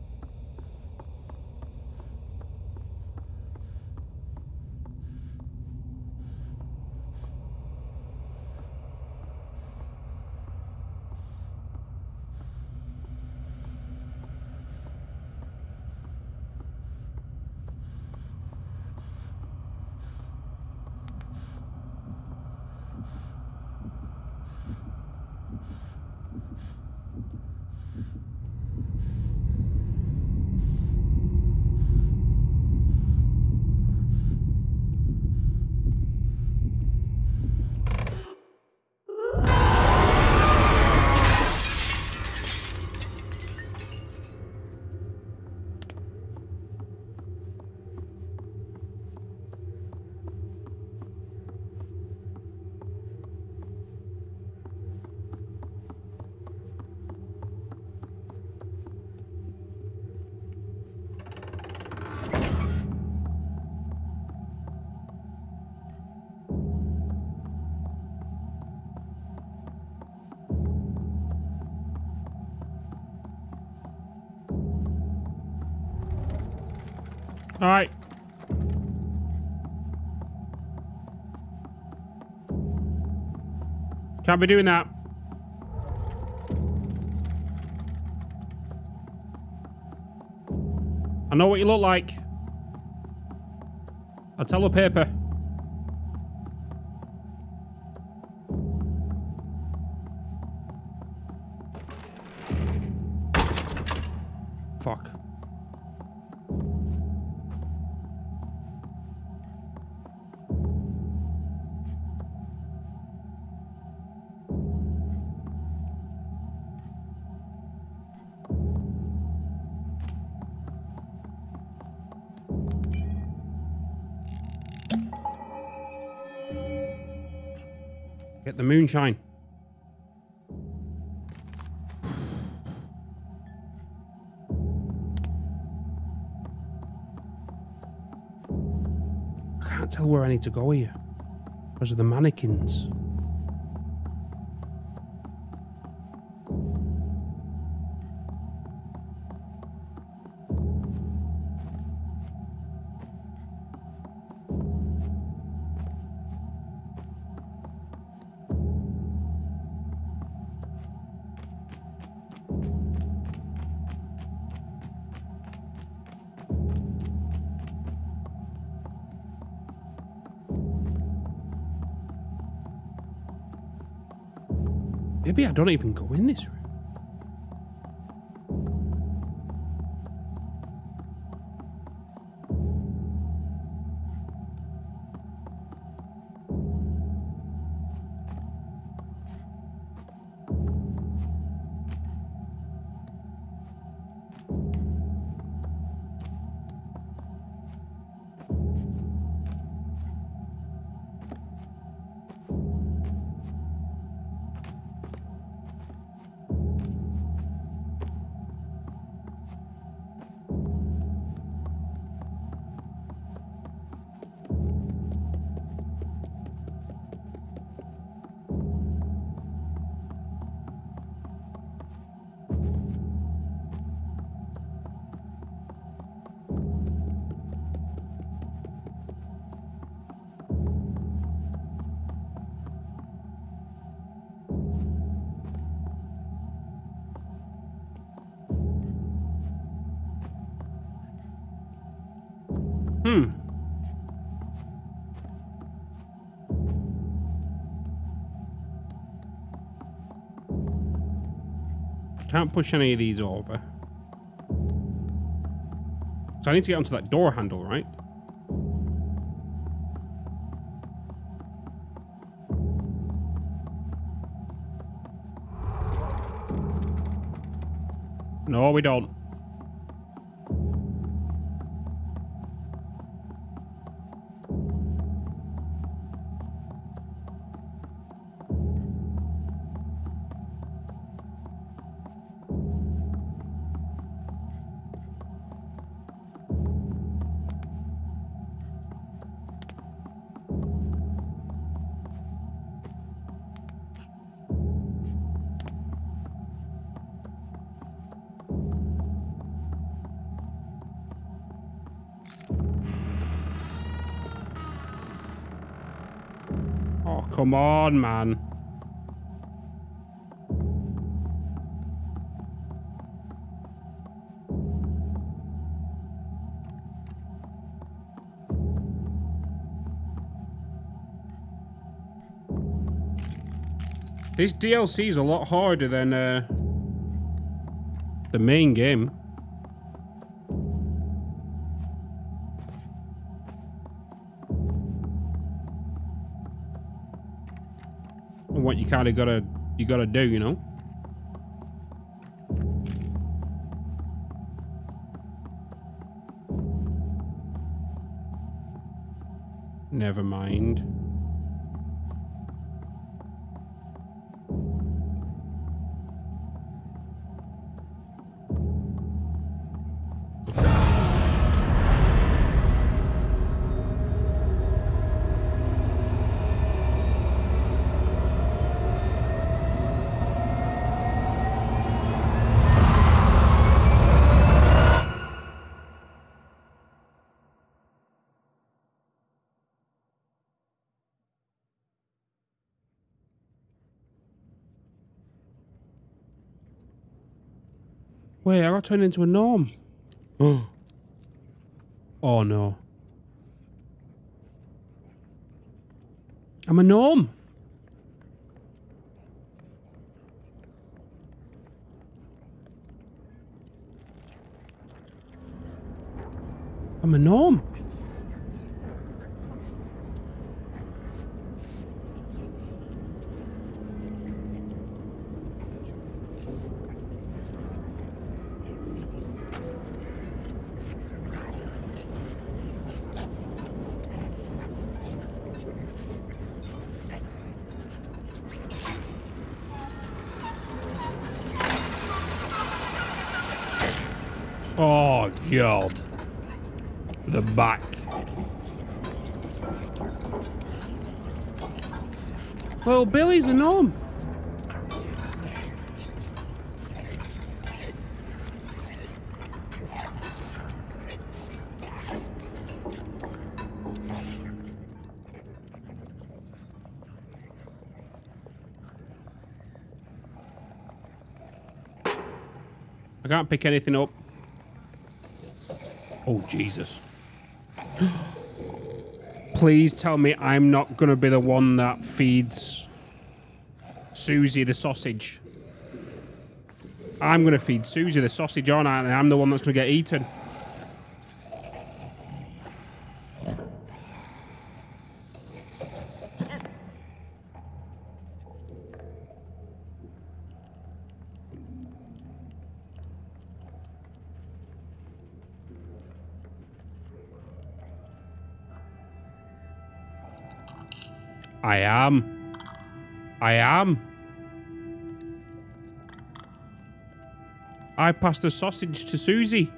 All right. Can't be doing that. I know what you look like. I'll tell the paper. Fuck. Get the moonshine. I can't tell where I need to go here because of the mannequins. Maybe I don't even go in this room. Can't push any of these over. So I need to get onto that door handle, right? No, we don't. Oh, come on, man. This D L C is a lot harder than uh, the main game. And what you kind of gotta, you gotta do, you know? Never mind. Wait, I got turned into a gnome. Oh. Oh no. I'm a gnome. I'm a gnome. Oh, God. The back. Well, Billy's a gnome. I can't pick anything up. Oh, Jesus. Please tell me I'm not going to be the one that feeds Susie the sausage. I'm going to feed Susie the sausage, aren't I? And I'm the one that's going to get eaten. I am. I am. I passed the sausage to Susie.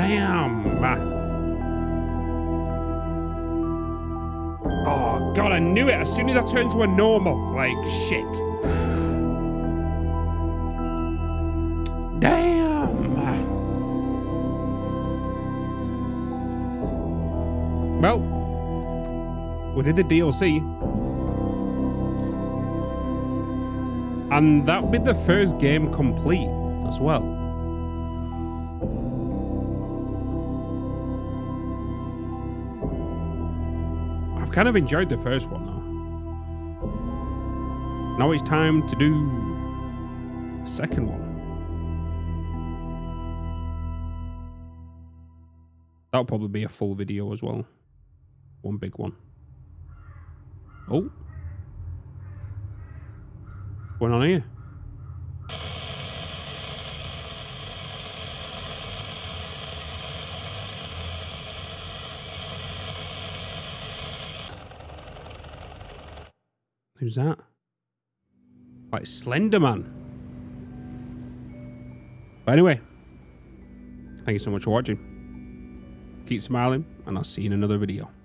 Damn. Oh, God, I knew it. As soon as I turned to a normal, like, shit. Damn. Well, we did the D L C. And that'd be the first game complete as well. I've kind of enjoyed the first one though. Now it's time to do the second one. That'll probably be a full video as well. One big one. Oh. What's going on here? Who's that? Like Slender Man. But anyway, thank you so much for watching. Keep smiling, and I'll see you in another video.